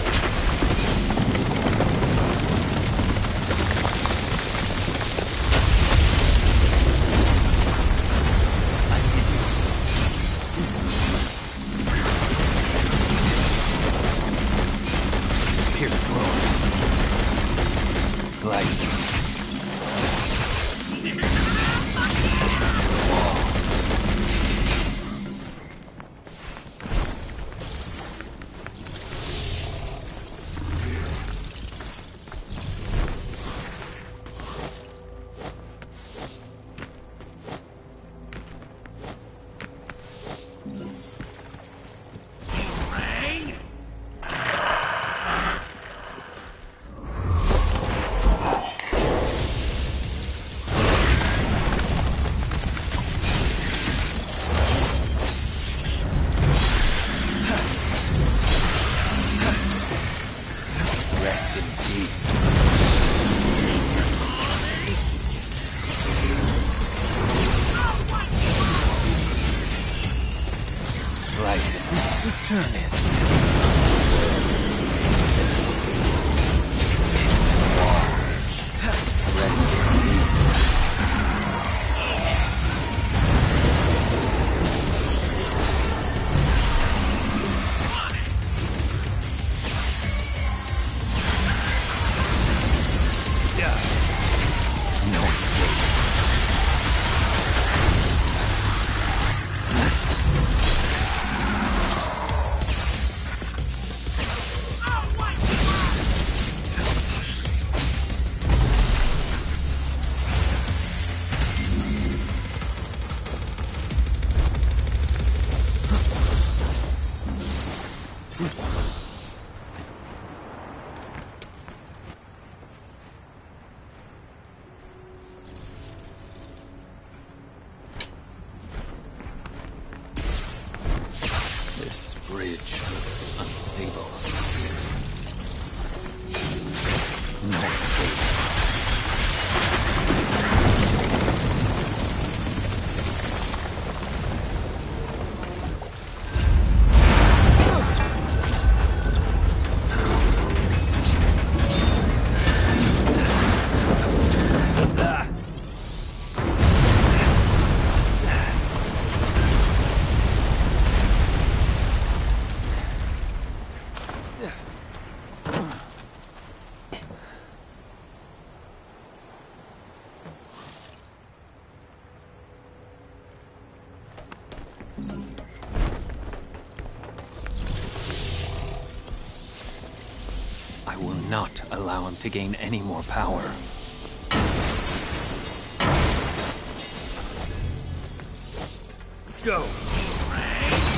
I will not allow him to gain any more power. Go!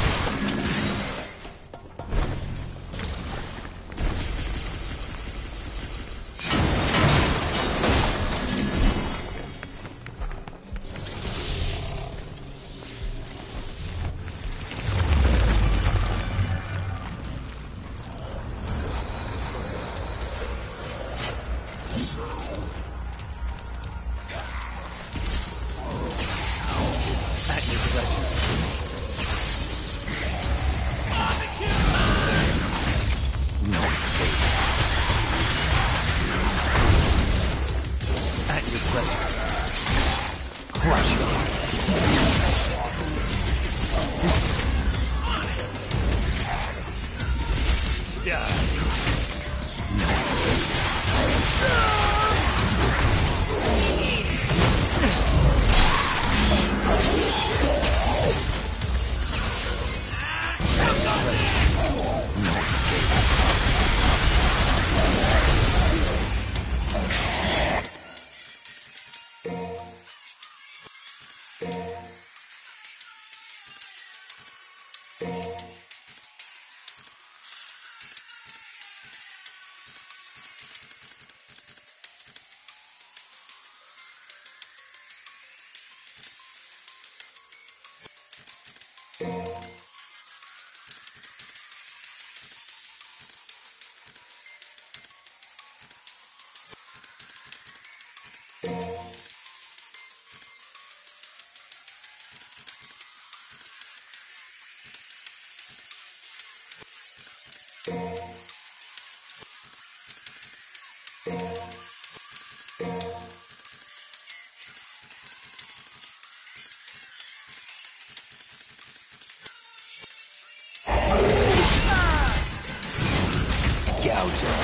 Gouging.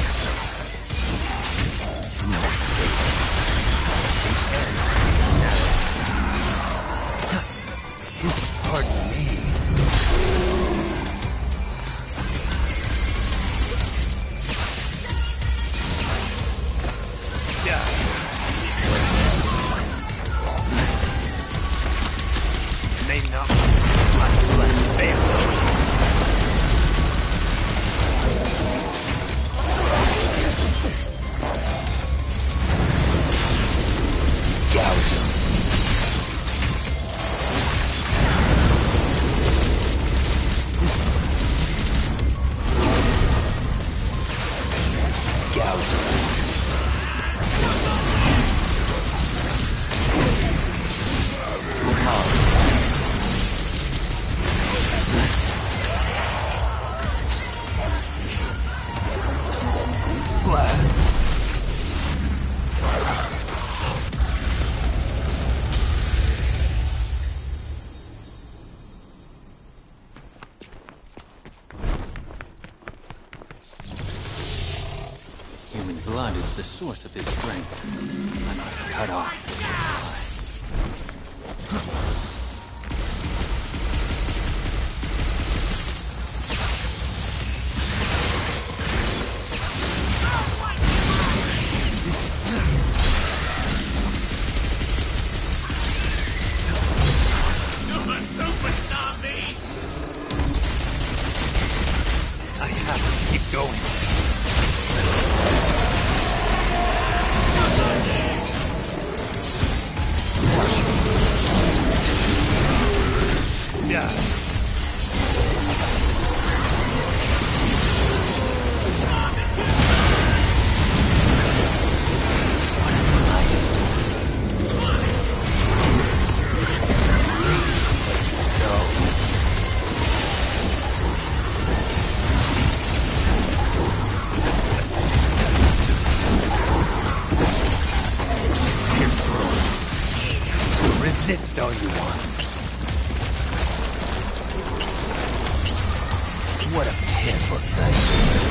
No escape. The end is now. Pardon me. May not like left fail. Gouging. Blood is the source of his strength. I must cut off his I have to keep going. Resist all you want. What a pitiful sight.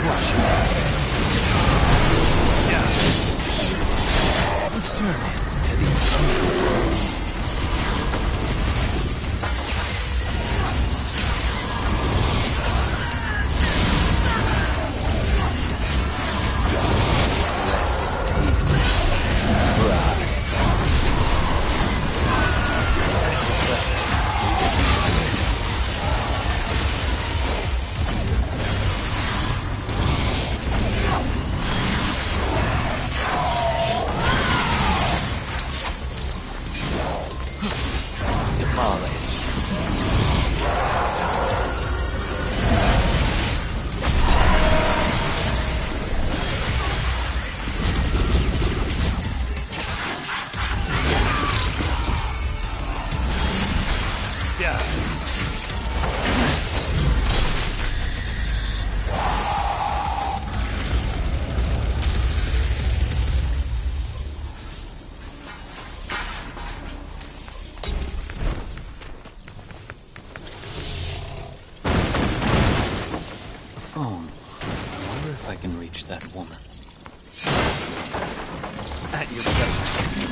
Watch me. Yeah. Turn it to the that woman. At your pleasure.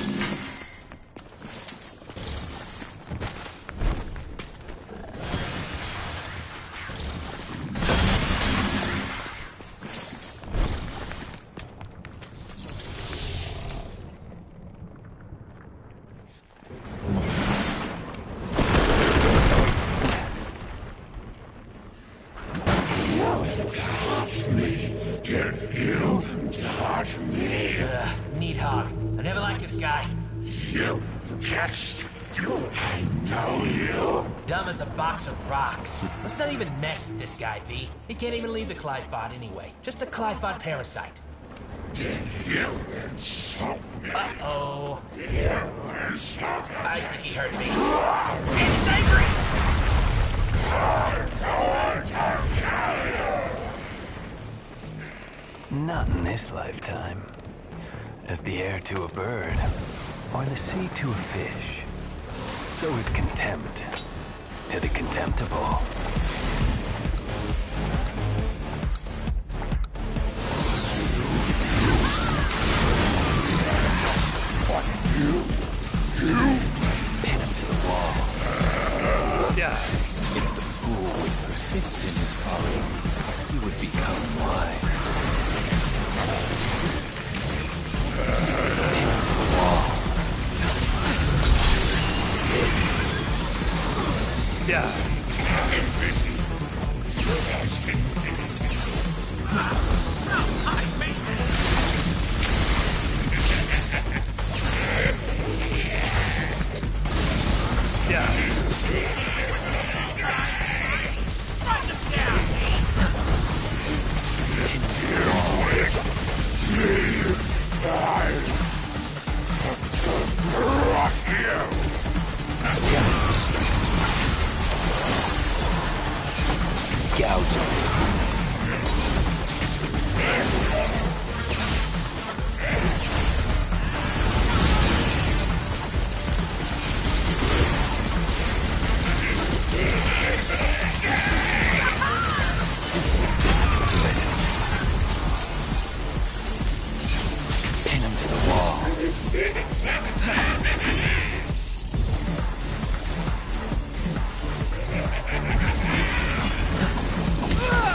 Let's not even mess with this guy, V. He can't even leave the Clyphod anyway. Just a Clyphod parasite. Uh-oh. I think he hurt me. He's angry! Not in this lifetime. As the air to a bird, or the sea to a fish, so is contempt to the contemptible. Pin him to the wall. Die. If the fool would persist in his folly, he would become wise. Pin him to the wall. Die. Ah!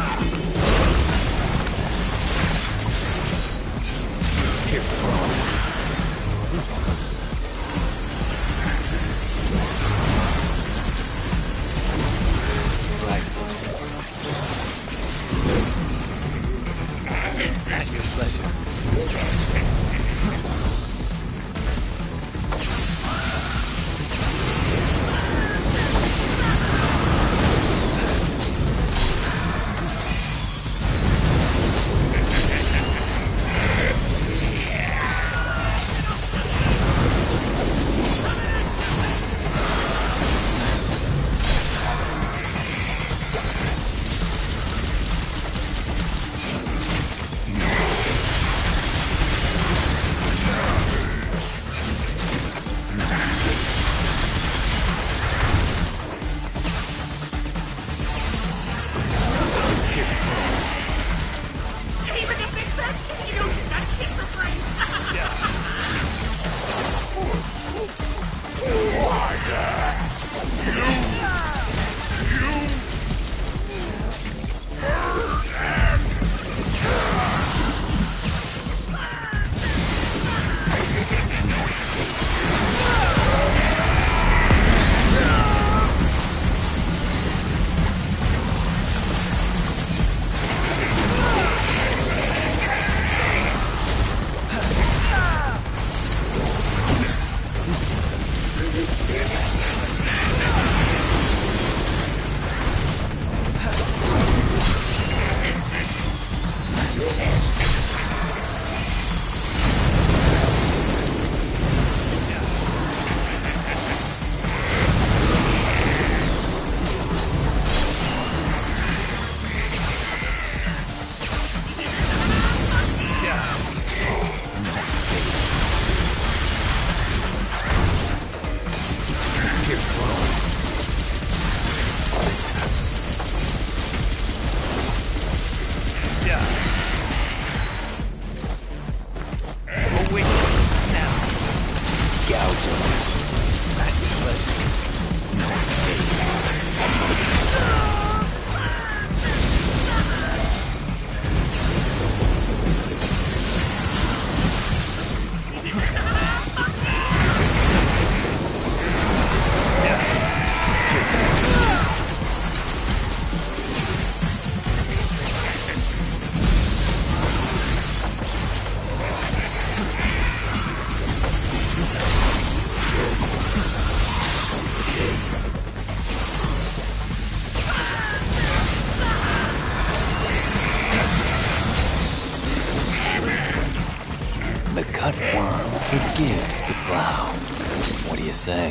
forgives the plow. What do you say?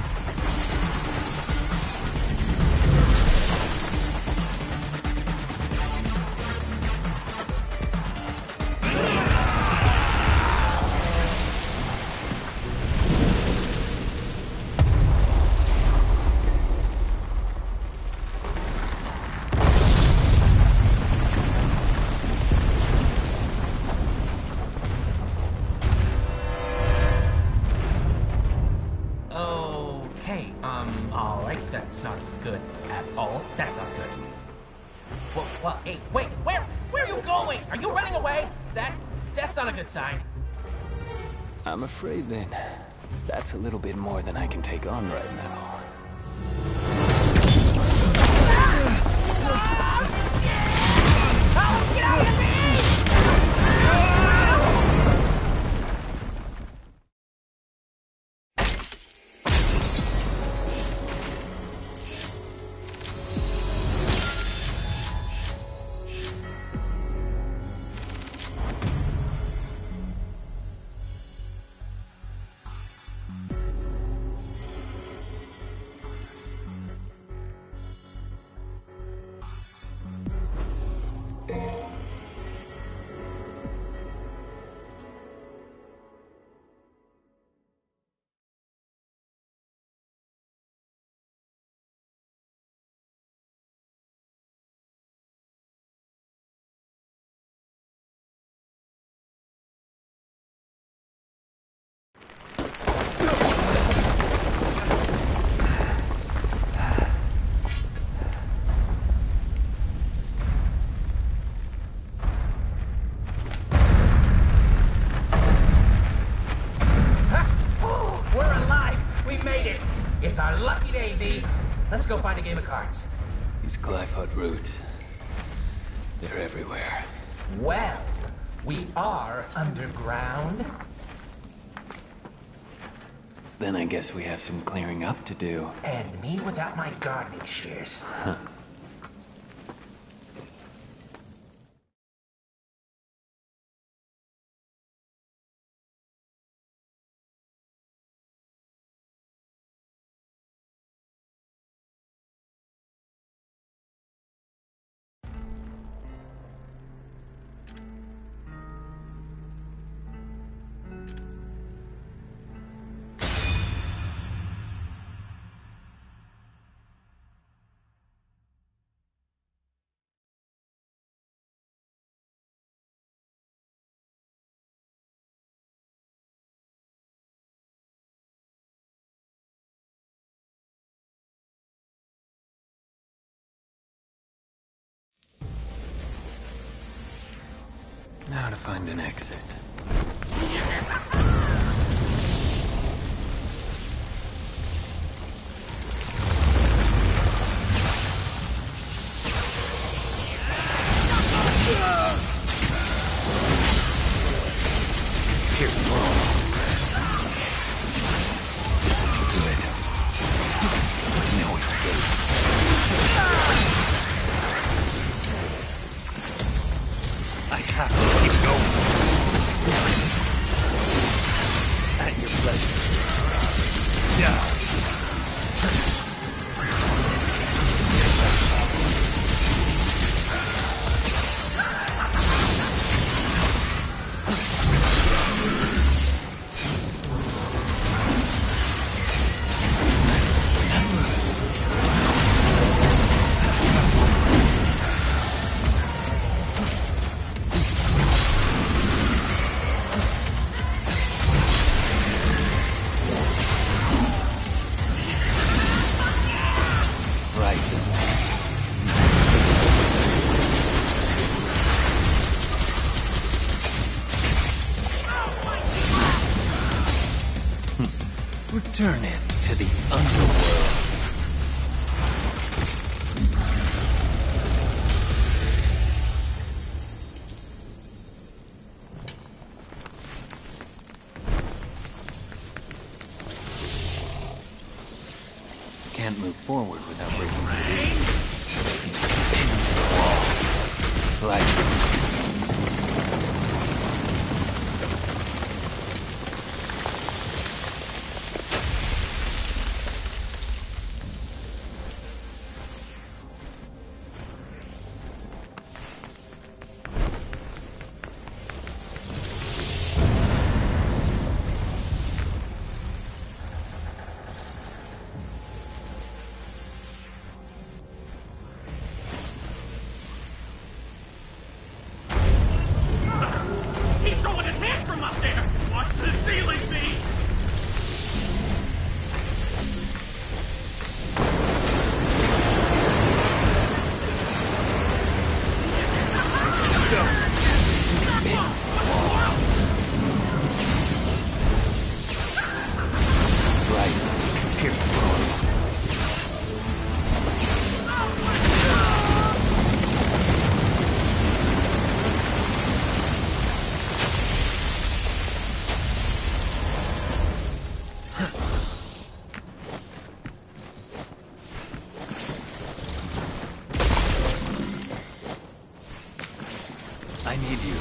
I'm afraid then, that's a little bit more than I can take on right now. Get out of me! Let's go find a game of cards. These Glyphod roots, they're everywhere. Well, we are underground. Then I guess we have some clearing up to do. And me without my gardening shears. Huh. Now to find an exit. Here's the world. This is the good. There's no escape. I have to keep going. At your pleasure. Yeah. Return it to the underworld. Can't move forward without breaking through the wall. Slice it. need you.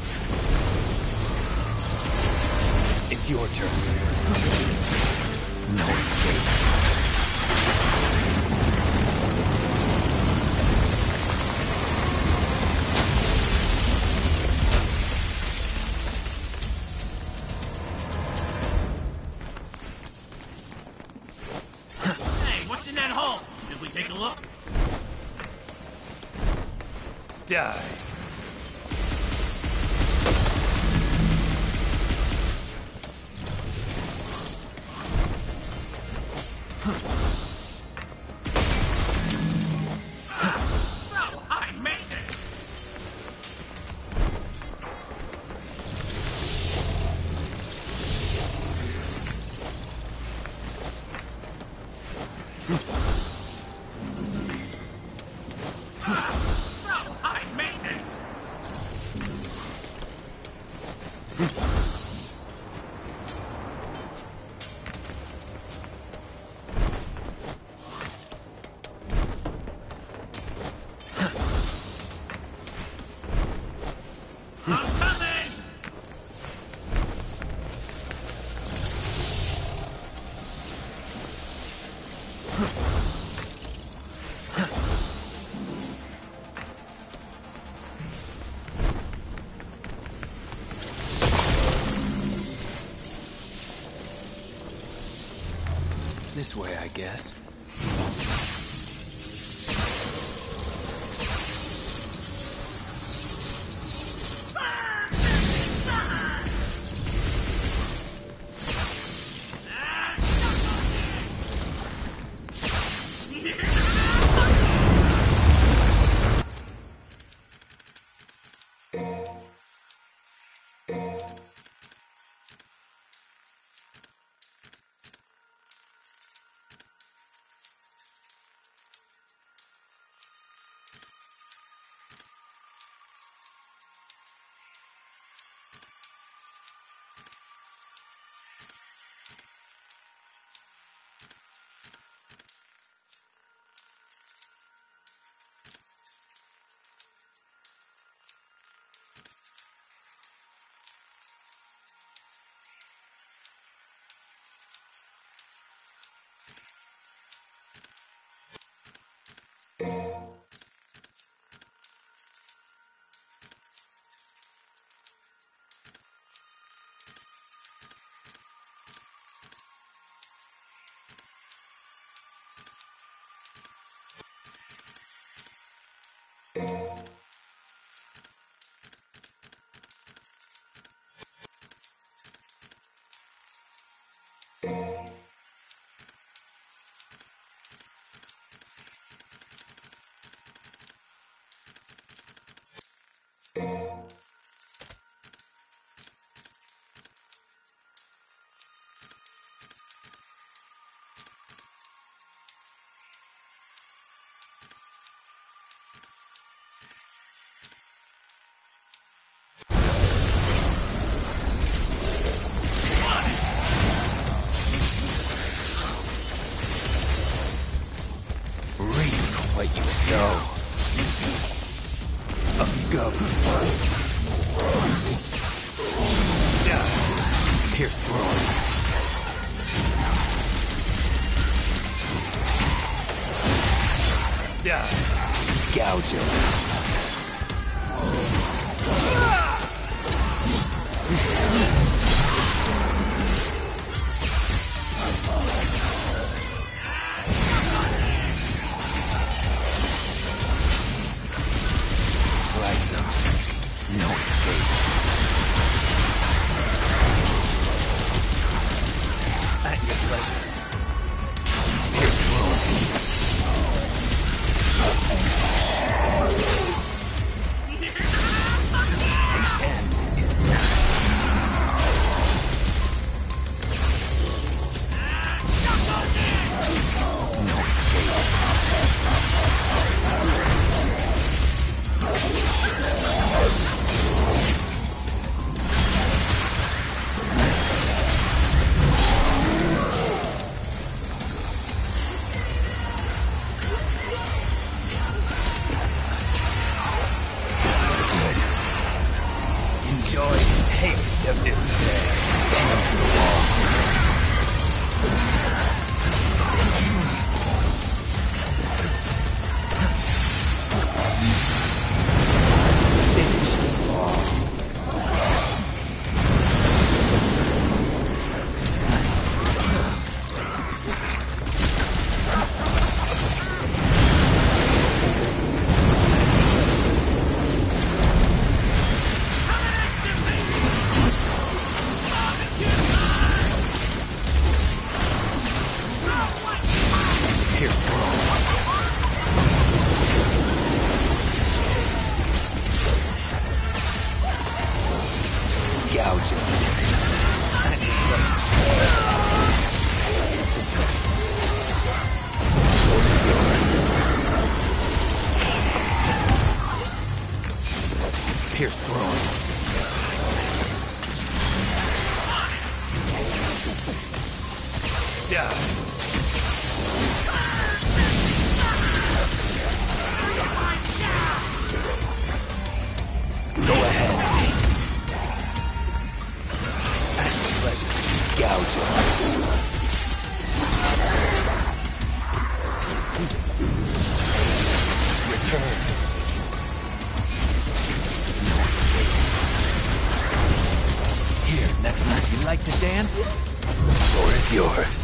It's your turn. No escape. Hey, what's in that hole? Did we take a look? Die. This way, I guess. What you sow. A gub. Pierce through. Die. Gouge him. Slice them. No escape. At your pleasure. Pierce through. The end is nigh. No escape. Enjoy the taste of despair. gouge him. Pierce throne. Yeah. Go ahead. At pleasure. Gouge him. Return. Here, next night you like to dance? The floor is yours.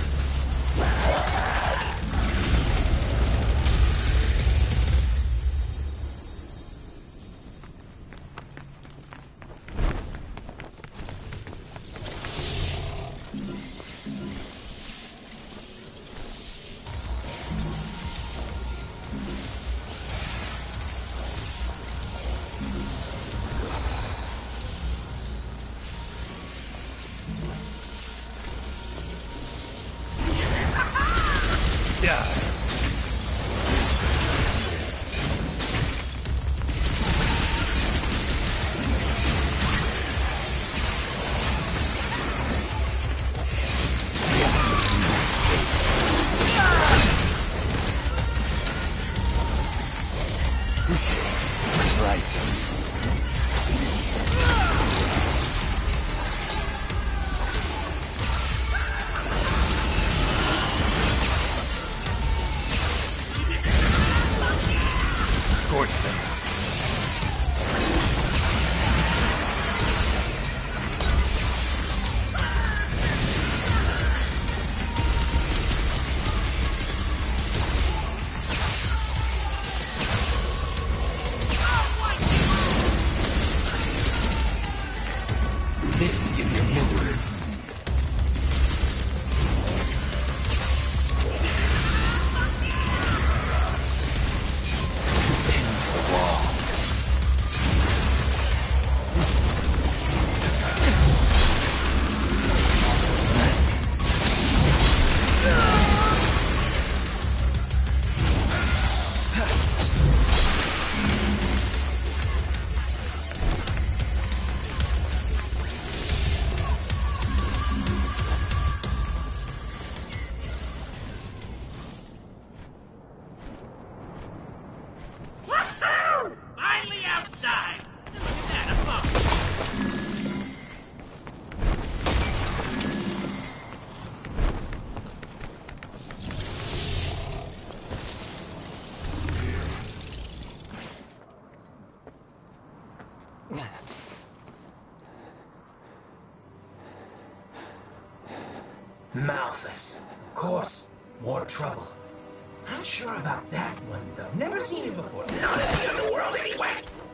Malthus. Of course. More trouble. Not sure about that one, though. Never seen it before. Not in the underworld, anyway.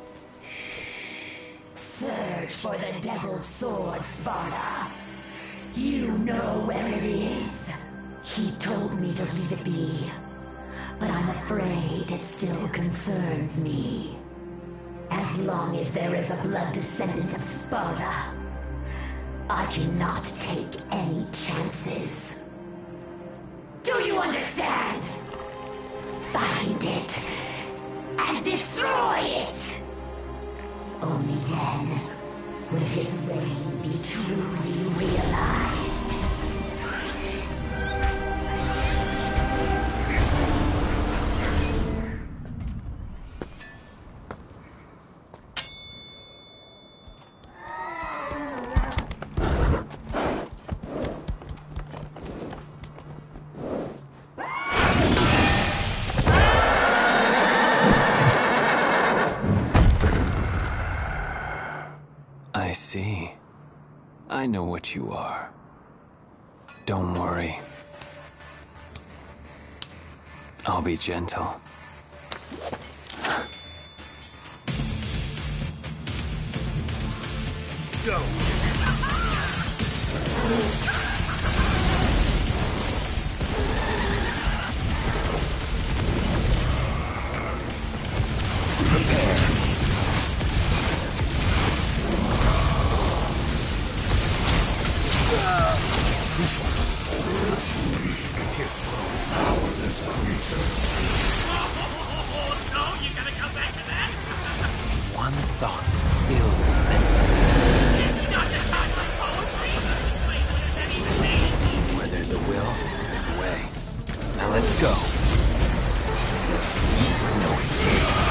Search for the Devil's Sword, Sparta. You know where it is. He told me to leave it be. But I'm afraid it still concerns me. As long as there is a blood descendant of Sparta, I cannot take any chances. Do you understand? Find it and destroy it. Only then will his reign be truly realized. I see. I know what you are. Don't worry. I'll be gentle. Go! Powerless creatures. So, you gotta come back to that? One thought feels immense. This is not the time for poetry. Wait, what does that even mean? Where there's a will, there's a way. Now let's go. No escape.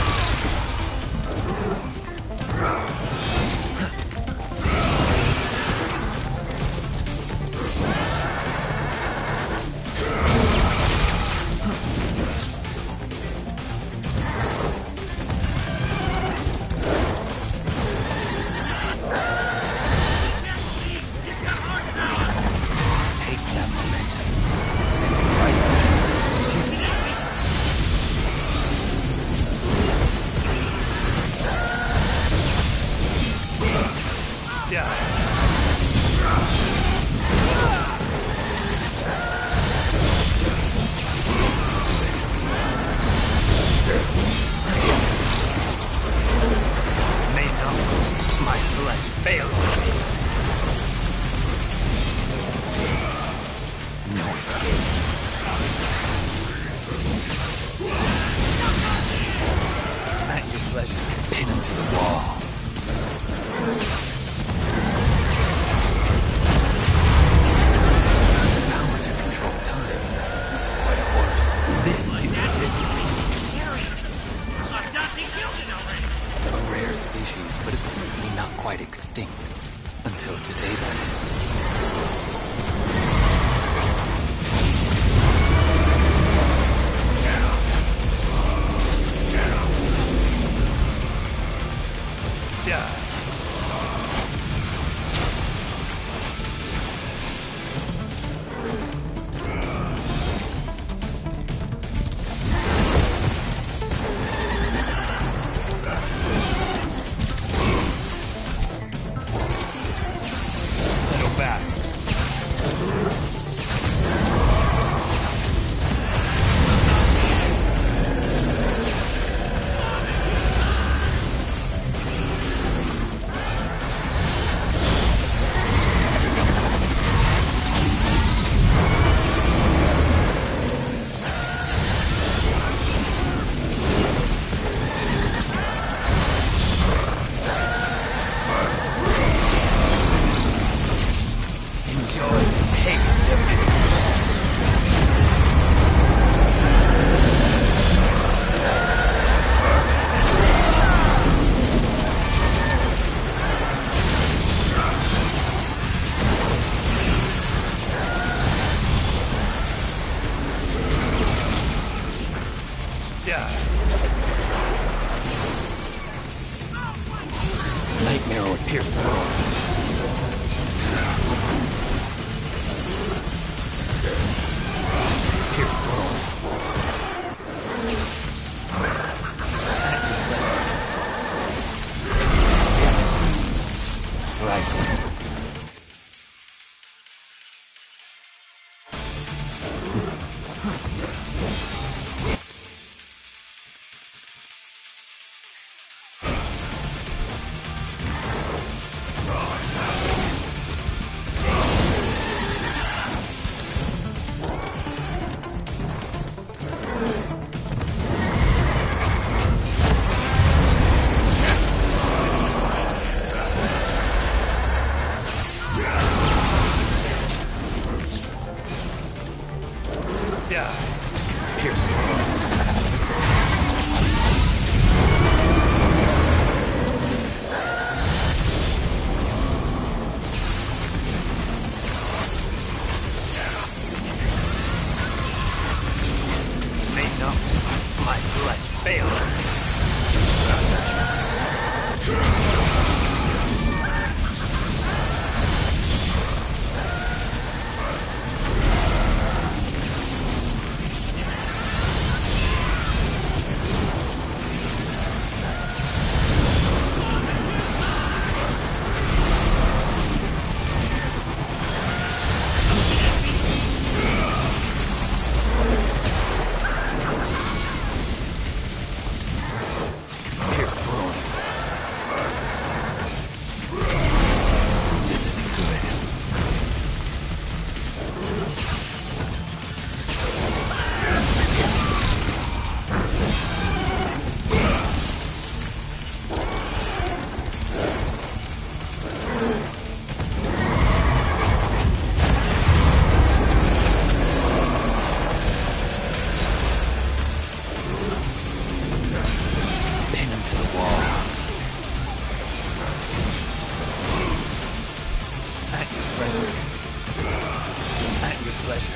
pressure. At your pleasure.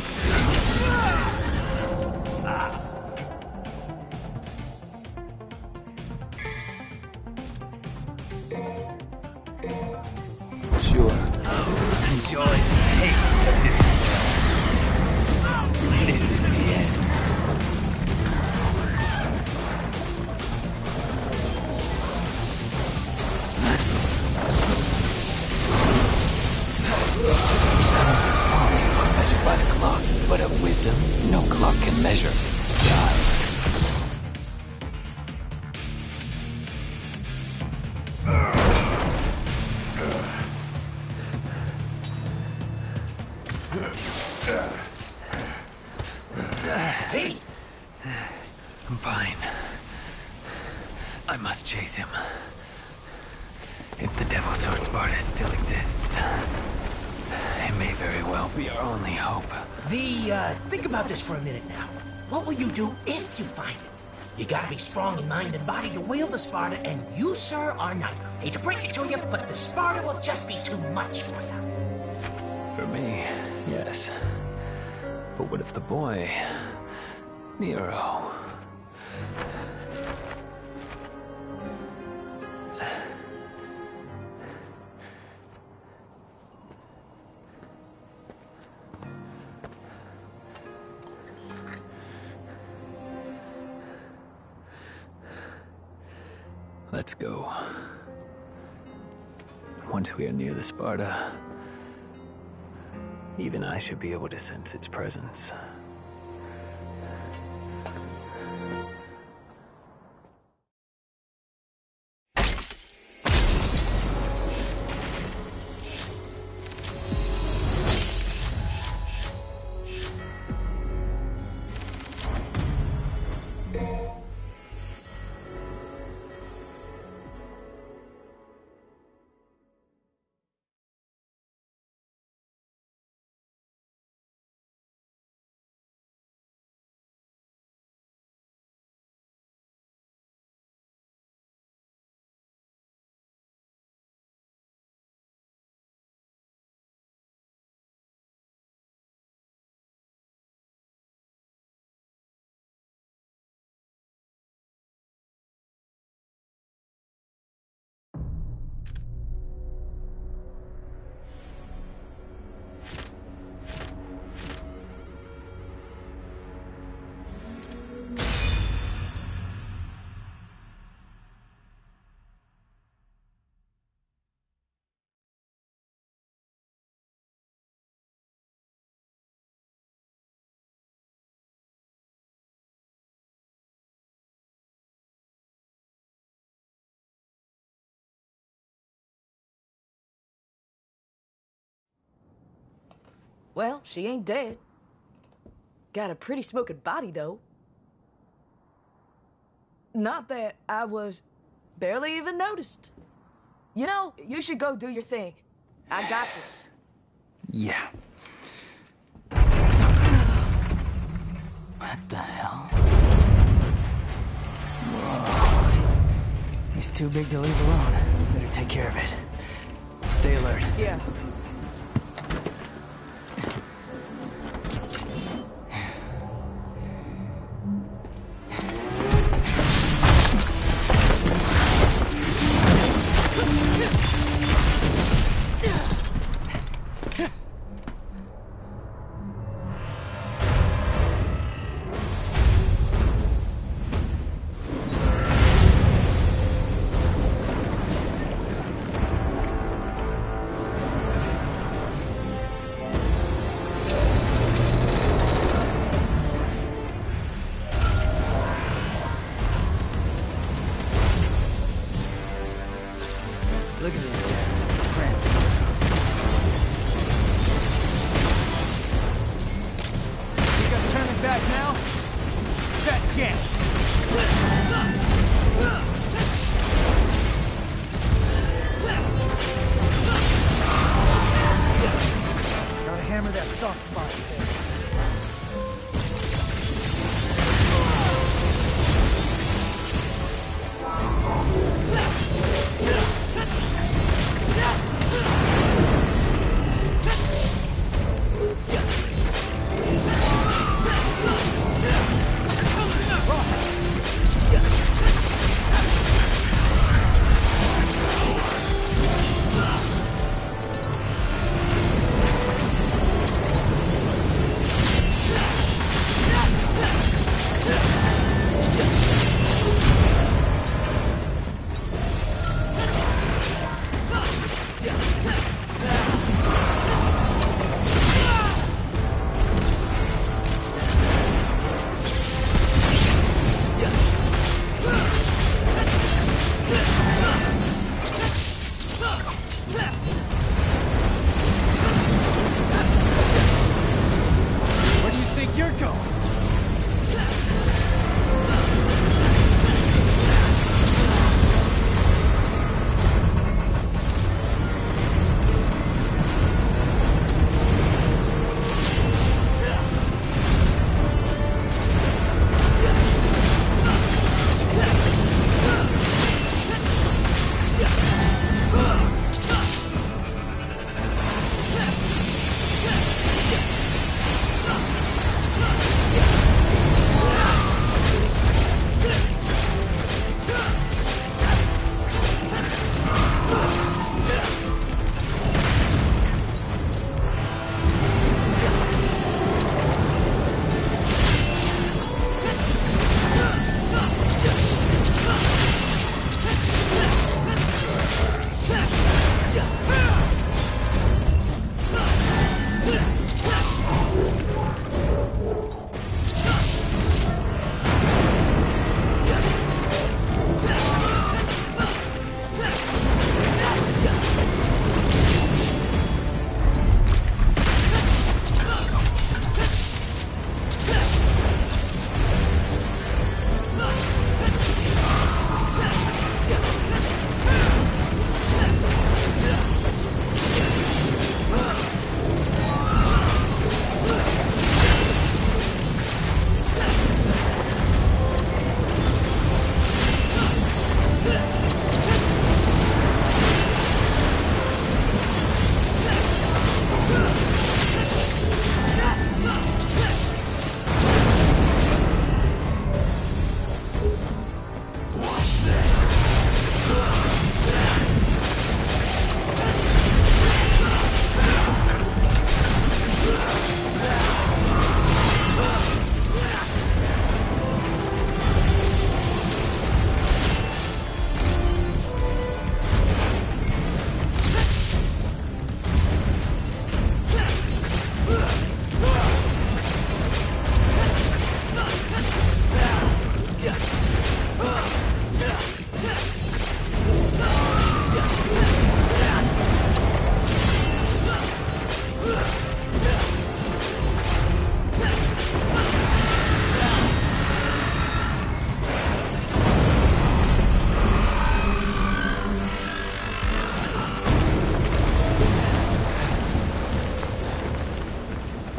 Ah. Sure. Enjoy the taste of defeat. This is the end. Measured by the clock, but of wisdom, no clock can measure. Die. Hey! I'm fine. I must chase him. If the Devil Sword Sparta still exists, it may very well be our only hope. The, uh, think about this for a minute now. What will you do if you find it? You gotta be strong in mind and body to wield the Sparta, and you, sir, are not. Hate to break it to you, but the Sparta will just be too much for you. For me, yes. But what if the boy, Nero? Let's go. Once we are near the Sparta, even I should be able to sense its presence. Well, she ain't dead. Got a pretty smoking body, though. Not that I was barely even noticed. You know, you should go do your thing. I got this. Yeah. What the hell? Whoa. He's too big to leave alone. Better take care of it. Stay alert. Yeah. Look at this ass. Prancing. Think I'm turning back now? Fat chance. Gotta hammer that soft spot there.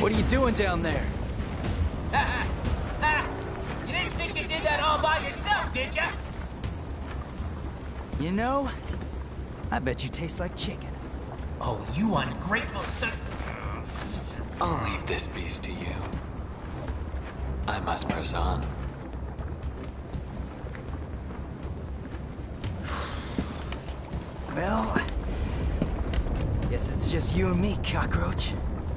What are you doing down there? Ha ha! You didn't think you did that all by yourself, did ya? You know, I bet you taste like chicken. Oh, you ungrateful son... I'll leave this beast to you. I must press on. Well, guess it's just you and me, cockroach.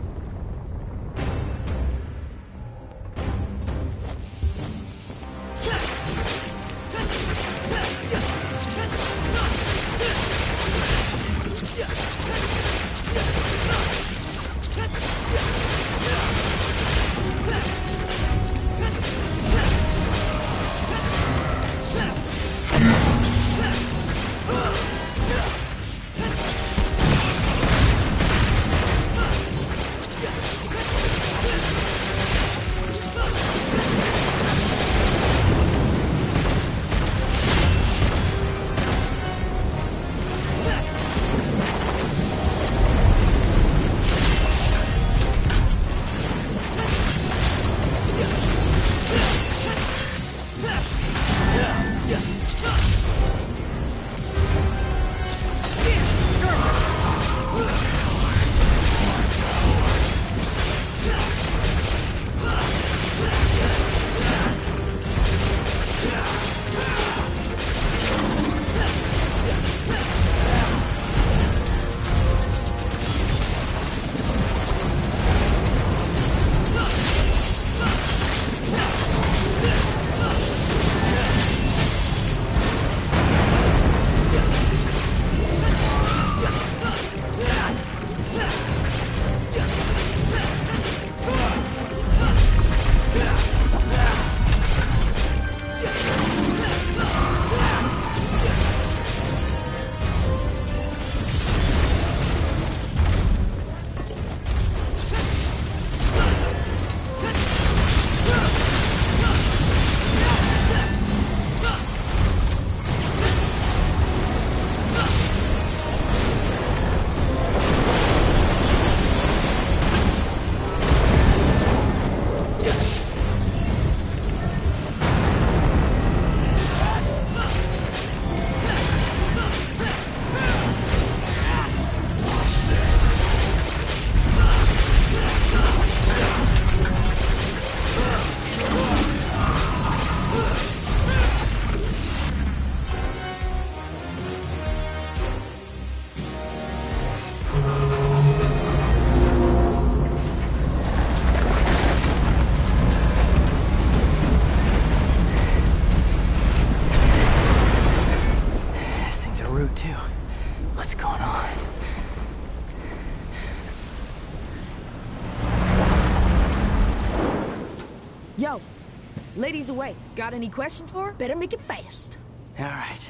Yo, lady's away. Got any questions for her? Better make it fast. All right.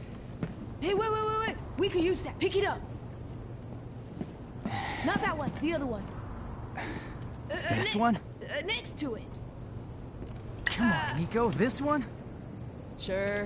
Hey, wait, wait, wait, wait. We could use that. Pick it up. Not that one. The other one. Uh, This ne one? Uh, next to it. Come on, Nico. This one? Sure.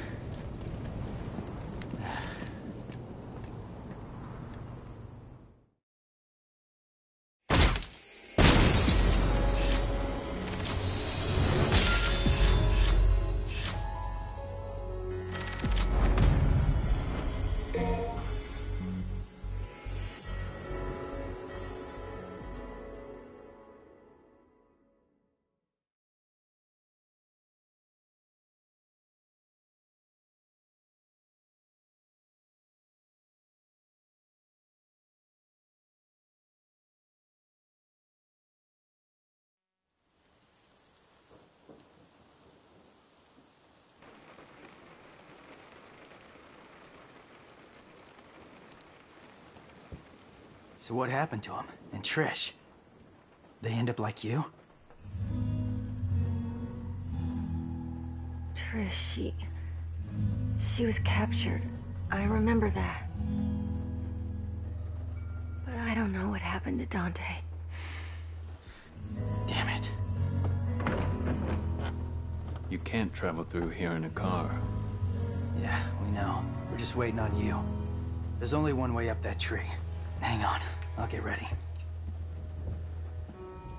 So what happened to him? And Trish? They end up like you? Trish, she... She was captured. I remember that. But I don't know what happened to Dante. Damn it. You can't travel through here in a car. Yeah, we know. We're just waiting on you. There's only one way up that tree. Hang on, I'll get ready.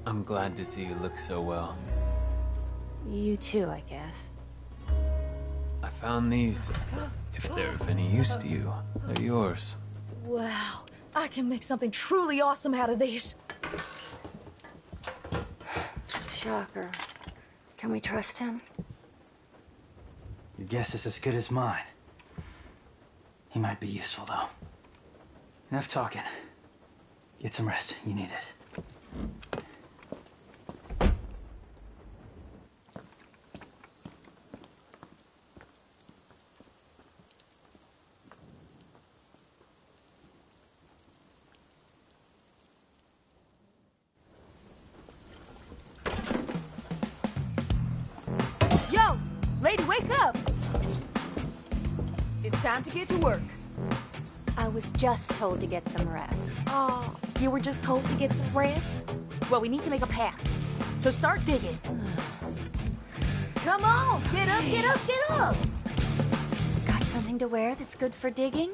I'm glad to see you look so well. You too, I guess. I found these. If they're of any use to you, they're yours. Wow, I can make something truly awesome out of these. Shocker. Can we trust him? Your guess is as good as mine. He might be useful, though. Enough talking. Get some rest. You need it. Yo! Lady, wake up! It's time to get to work. I was just told to get some rest. Oh, you were just told to get some rest? Well, we need to make a path. So start digging. Come on! Get up, get up, get up! Got something to wear that's good for digging?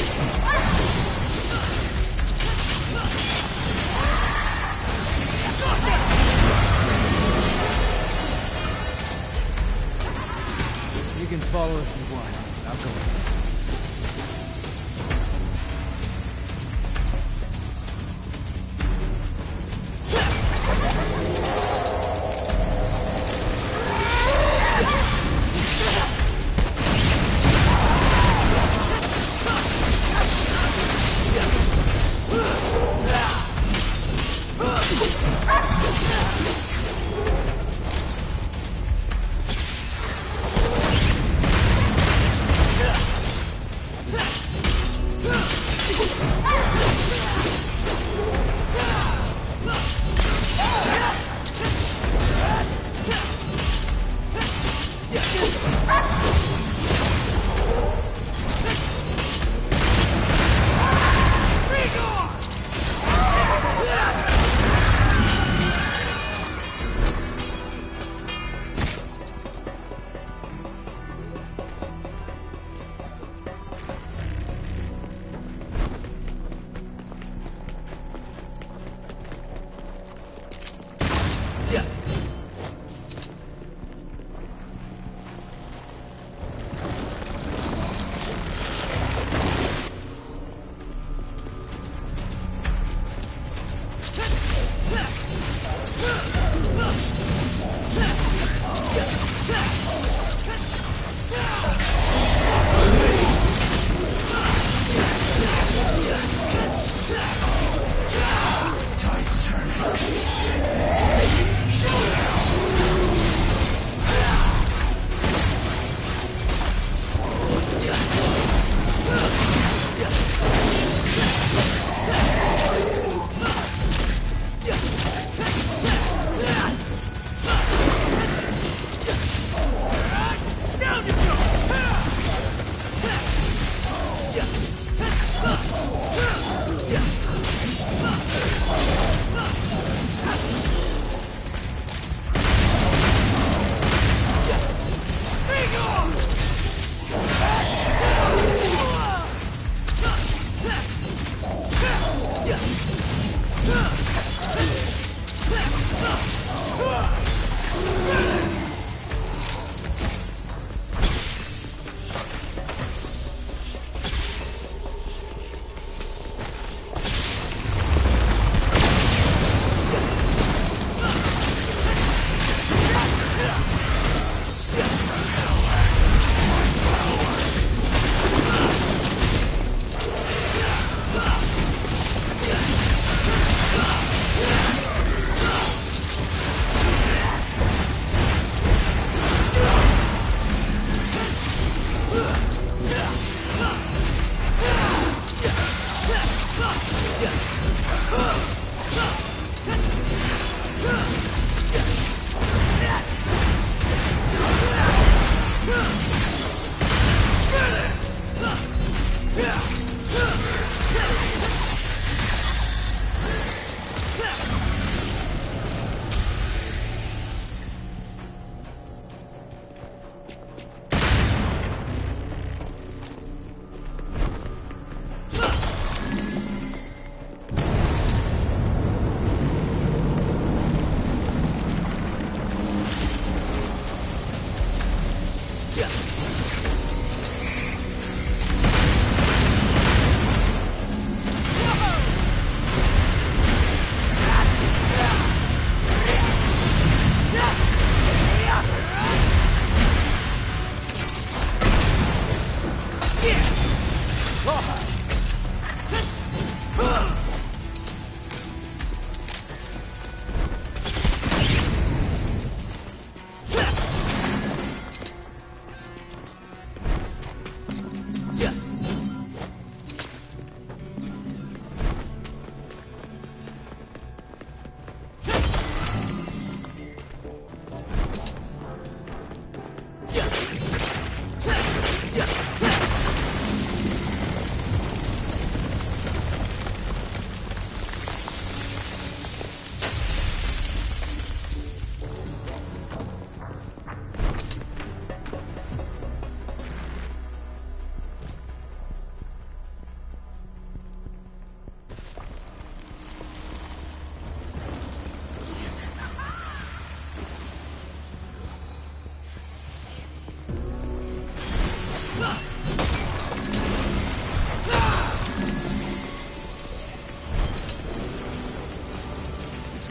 You can follow if you want. I'll go.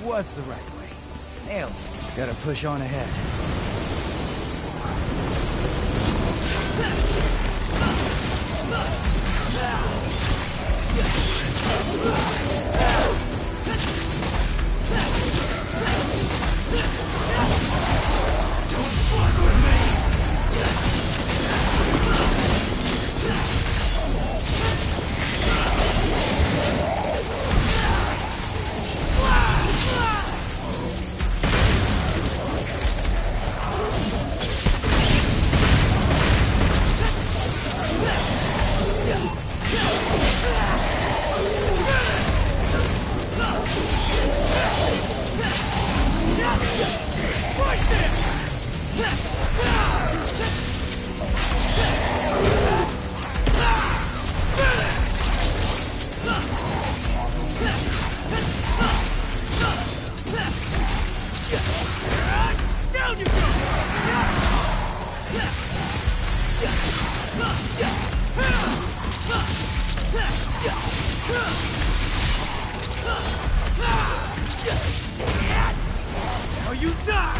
was the right way. Nailed it. Gotta push on ahead. Are you done?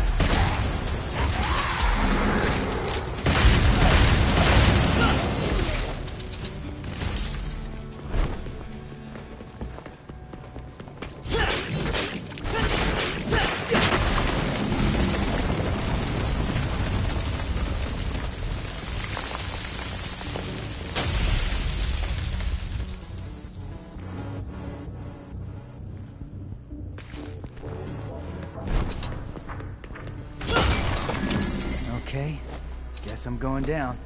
Okay, guess I'm going down.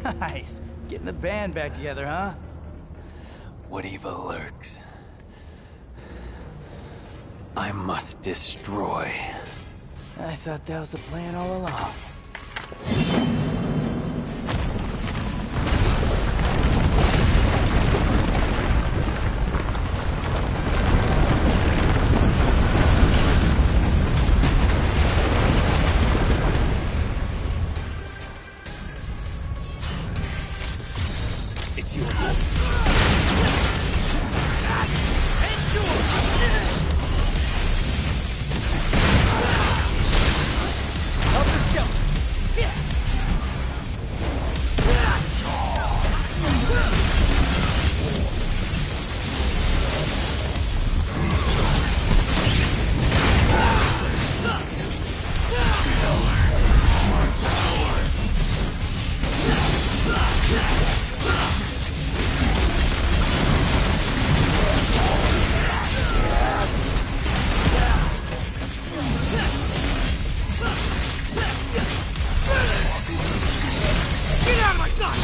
Nice. Getting the band back together, huh? What evil lurks? I must destroy. I thought that was the plan all along. It's your turn. Help us go. Yeah. Get out of my sight!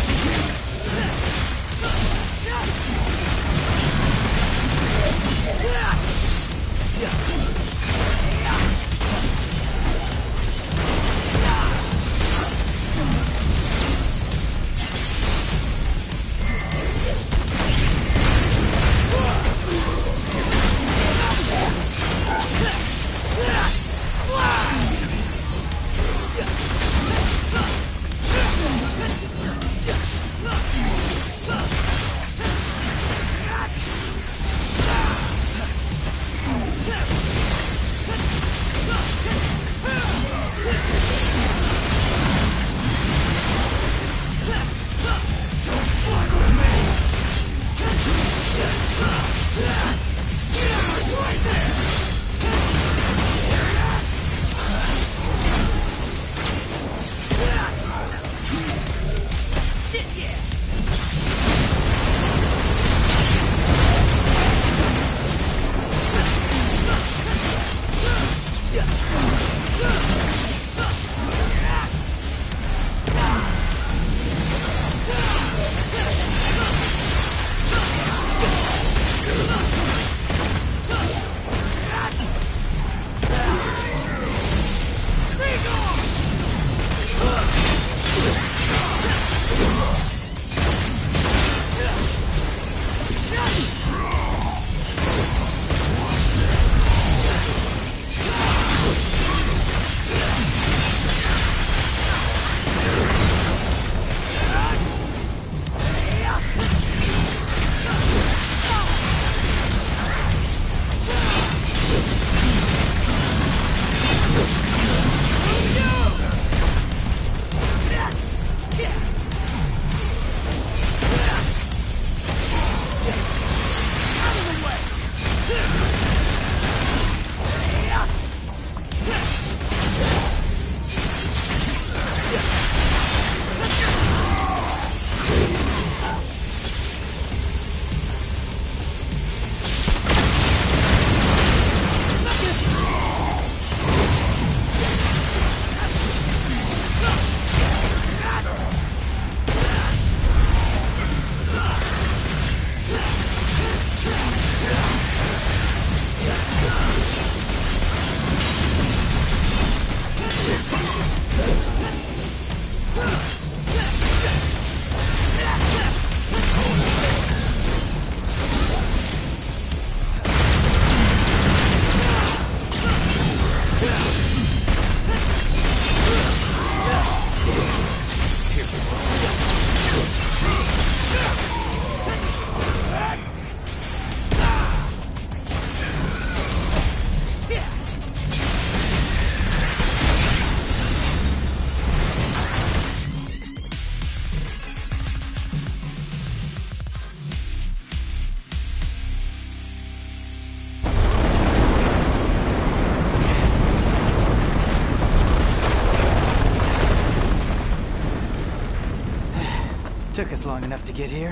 Took us long enough to get here.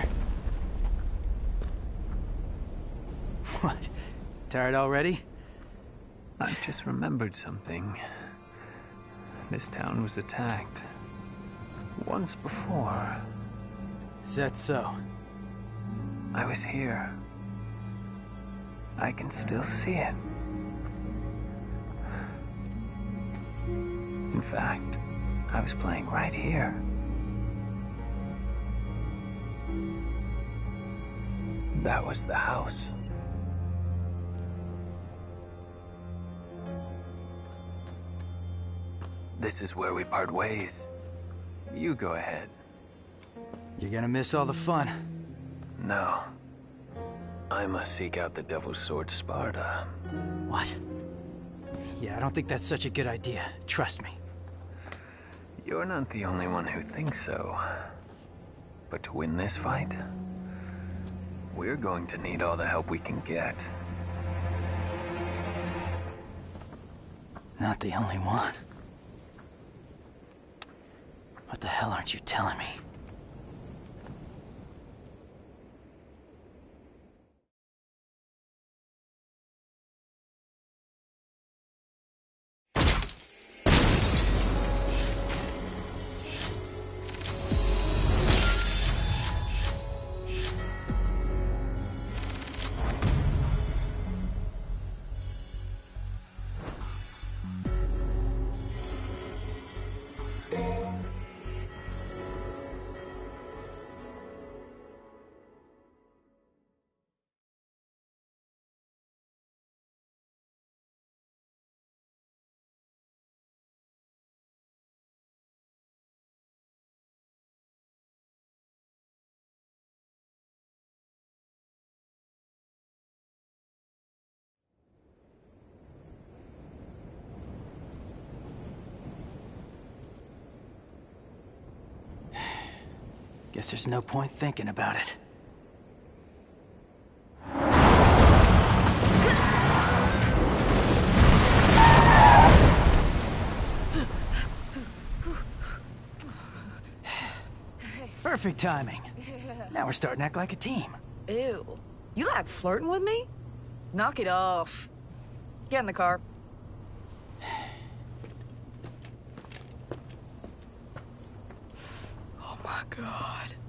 What? Tired already? I just remembered something. This town was attacked. Once before. Is that so? I was here. I can still see it. In fact, I was playing right here. That was the house. This is where we part ways. You go ahead. You're gonna miss all the fun. No. I must seek out the Devil's Sword Sparta. What? Yeah, I don't think that's such a good idea. Trust me. You're not the only one who thinks so. But to win this fight, we're going to need all the help we can get. Not the only one. What the hell aren't you telling me? Guess there's no point thinking about it. Perfect timing. Now we're starting to act like a team. Ew. You like flirting with me? Knock it off. Get in the car. Oh my god.